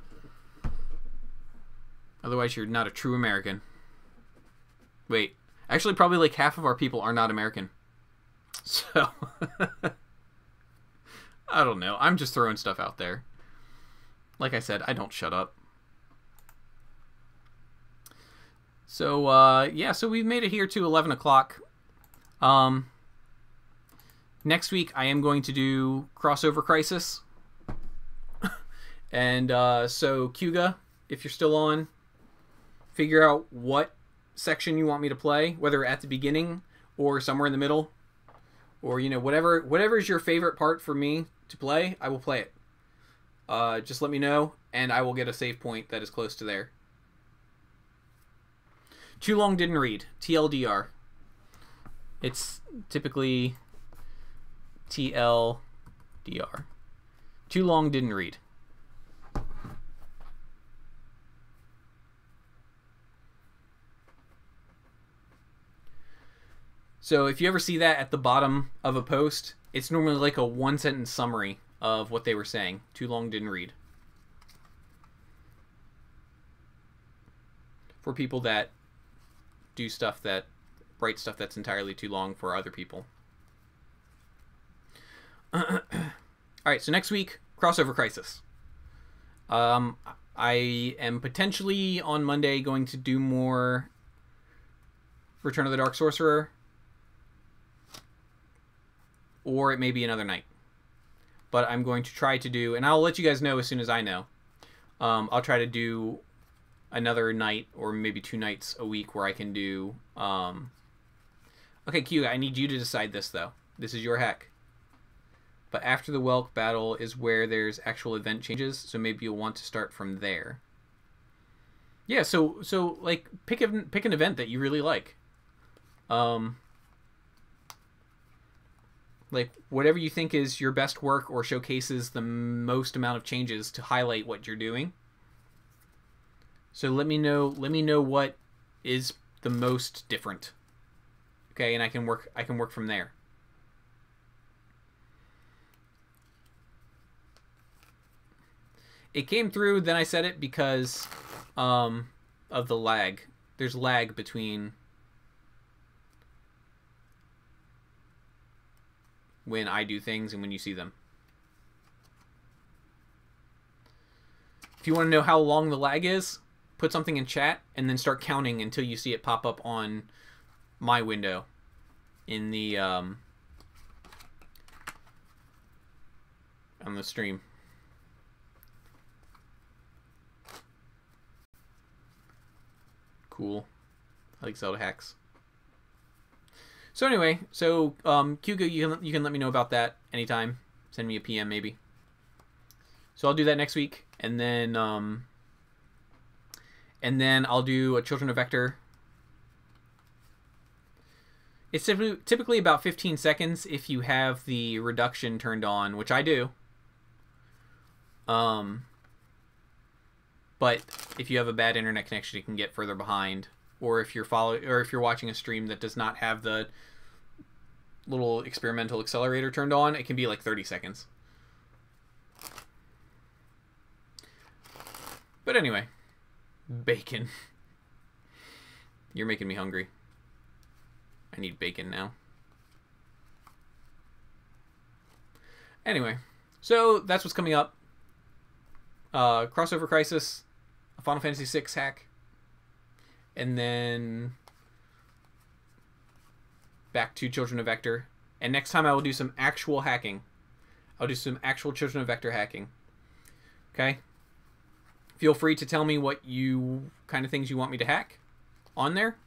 Otherwise, you're not a true American. Wait. Actually, probably like half of our people are not American. So, I don't know. I'm just throwing stuff out there. Like I said, I don't shut up. So, uh, yeah, so we've made it here to eleven o'clock. Um, next week, I am going to do Crossover Crisis. And, uh, so, Kyuga, if you're still on, figure out what section you want me to play, whether at the beginning or somewhere in the middle, or you know whatever whatever is your favorite part for me to play, I will play it. Uh, just let me know, and I will get a save point that is close to there. Too long didn't read. T L D R. It's typically T L D R. Too long didn't read. So if you ever see that at the bottom of a post, it's normally like a one sentence summary of what they were saying. Too long, didn't read. For people that do stuff that, write stuff that's entirely too long for other people. Alright, so next week, Crossover Crisis. Um, I am potentially on Monday going to do more Return of the Dark Sorcerer. Or it may be another night. But I'm going to try to do, and I'll let you guys know as soon as I know. Um, I'll try to do another night, or maybe two nights a week, where I can do... Um... Okay, Q, I need you to decide this, though. This is your hack. But after the Welk battle is where there's actual event changes, so maybe you'll want to start from there. Yeah, so, so like, pick, a, pick an event that you really like. Um... Like, whatever you think is your best work or showcases the most amount of changes to highlight what you're doing. So let me know let me know what is the most different. Okay, and I can work I can work from there. It came through, then I said it because um, of the lag. There's lag between when I do things and when you see them. If you want to know how long the lag is, put something in chat and then start counting until you see it pop up on my window in the um, on the stream. Cool. I like Zelda hacks. So anyway, so um, Hugo, you can you can let me know about that anytime. Send me a P M maybe. So I'll do that next week, and then um, and then I'll do a Children of Vector. It's typically typically about fifteen seconds if you have the reduction turned on, which I do. Um, but if you have a bad internet connection, it can get further behind. Or if you're follow, or if you're watching a stream that does not have the little experimental accelerator turned on, it can be like thirty seconds. But anyway, bacon. You're making me hungry. I need bacon now. Anyway, so that's what's coming up. Uh, Crossover Crisis, a Final Fantasy six hack. And then back to Children of Vector. And next time I will do some actual hacking. I'll do some actual Children of Vector hacking. Okay? Feel free to tell me what you kind of things you want me to hack on there.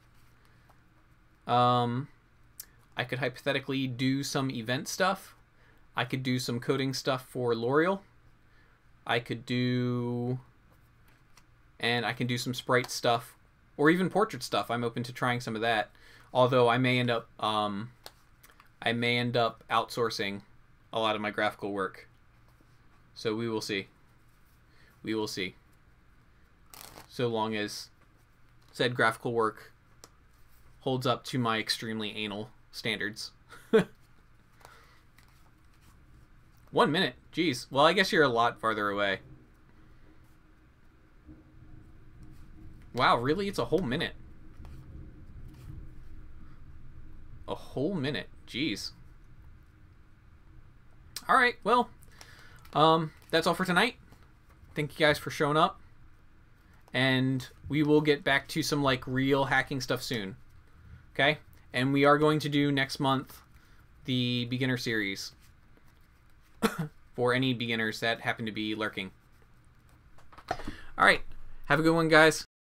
Um, I could hypothetically do some event stuff. I could do some coding stuff for L'Oreal. I could do... And I can do some sprite stuff. Or even portrait stuff. I'm open to trying some of that. Although I may end up, um, I may end up outsourcing a lot of my graphical work. So we will see. We will see. So long as said graphical work holds up to my extremely anal standards. One minute. Jeez. Well, I guess you're a lot farther away. Wow, really? It's a whole minute. A whole minute. Jeez. Alright, well, um, that's all for tonight. Thank you guys for showing up. And we will get back to some, like, real hacking stuff soon. Okay? And we are going to do next month the beginner series. For any beginners that happen to be lurking. Alright. Have a good one, guys.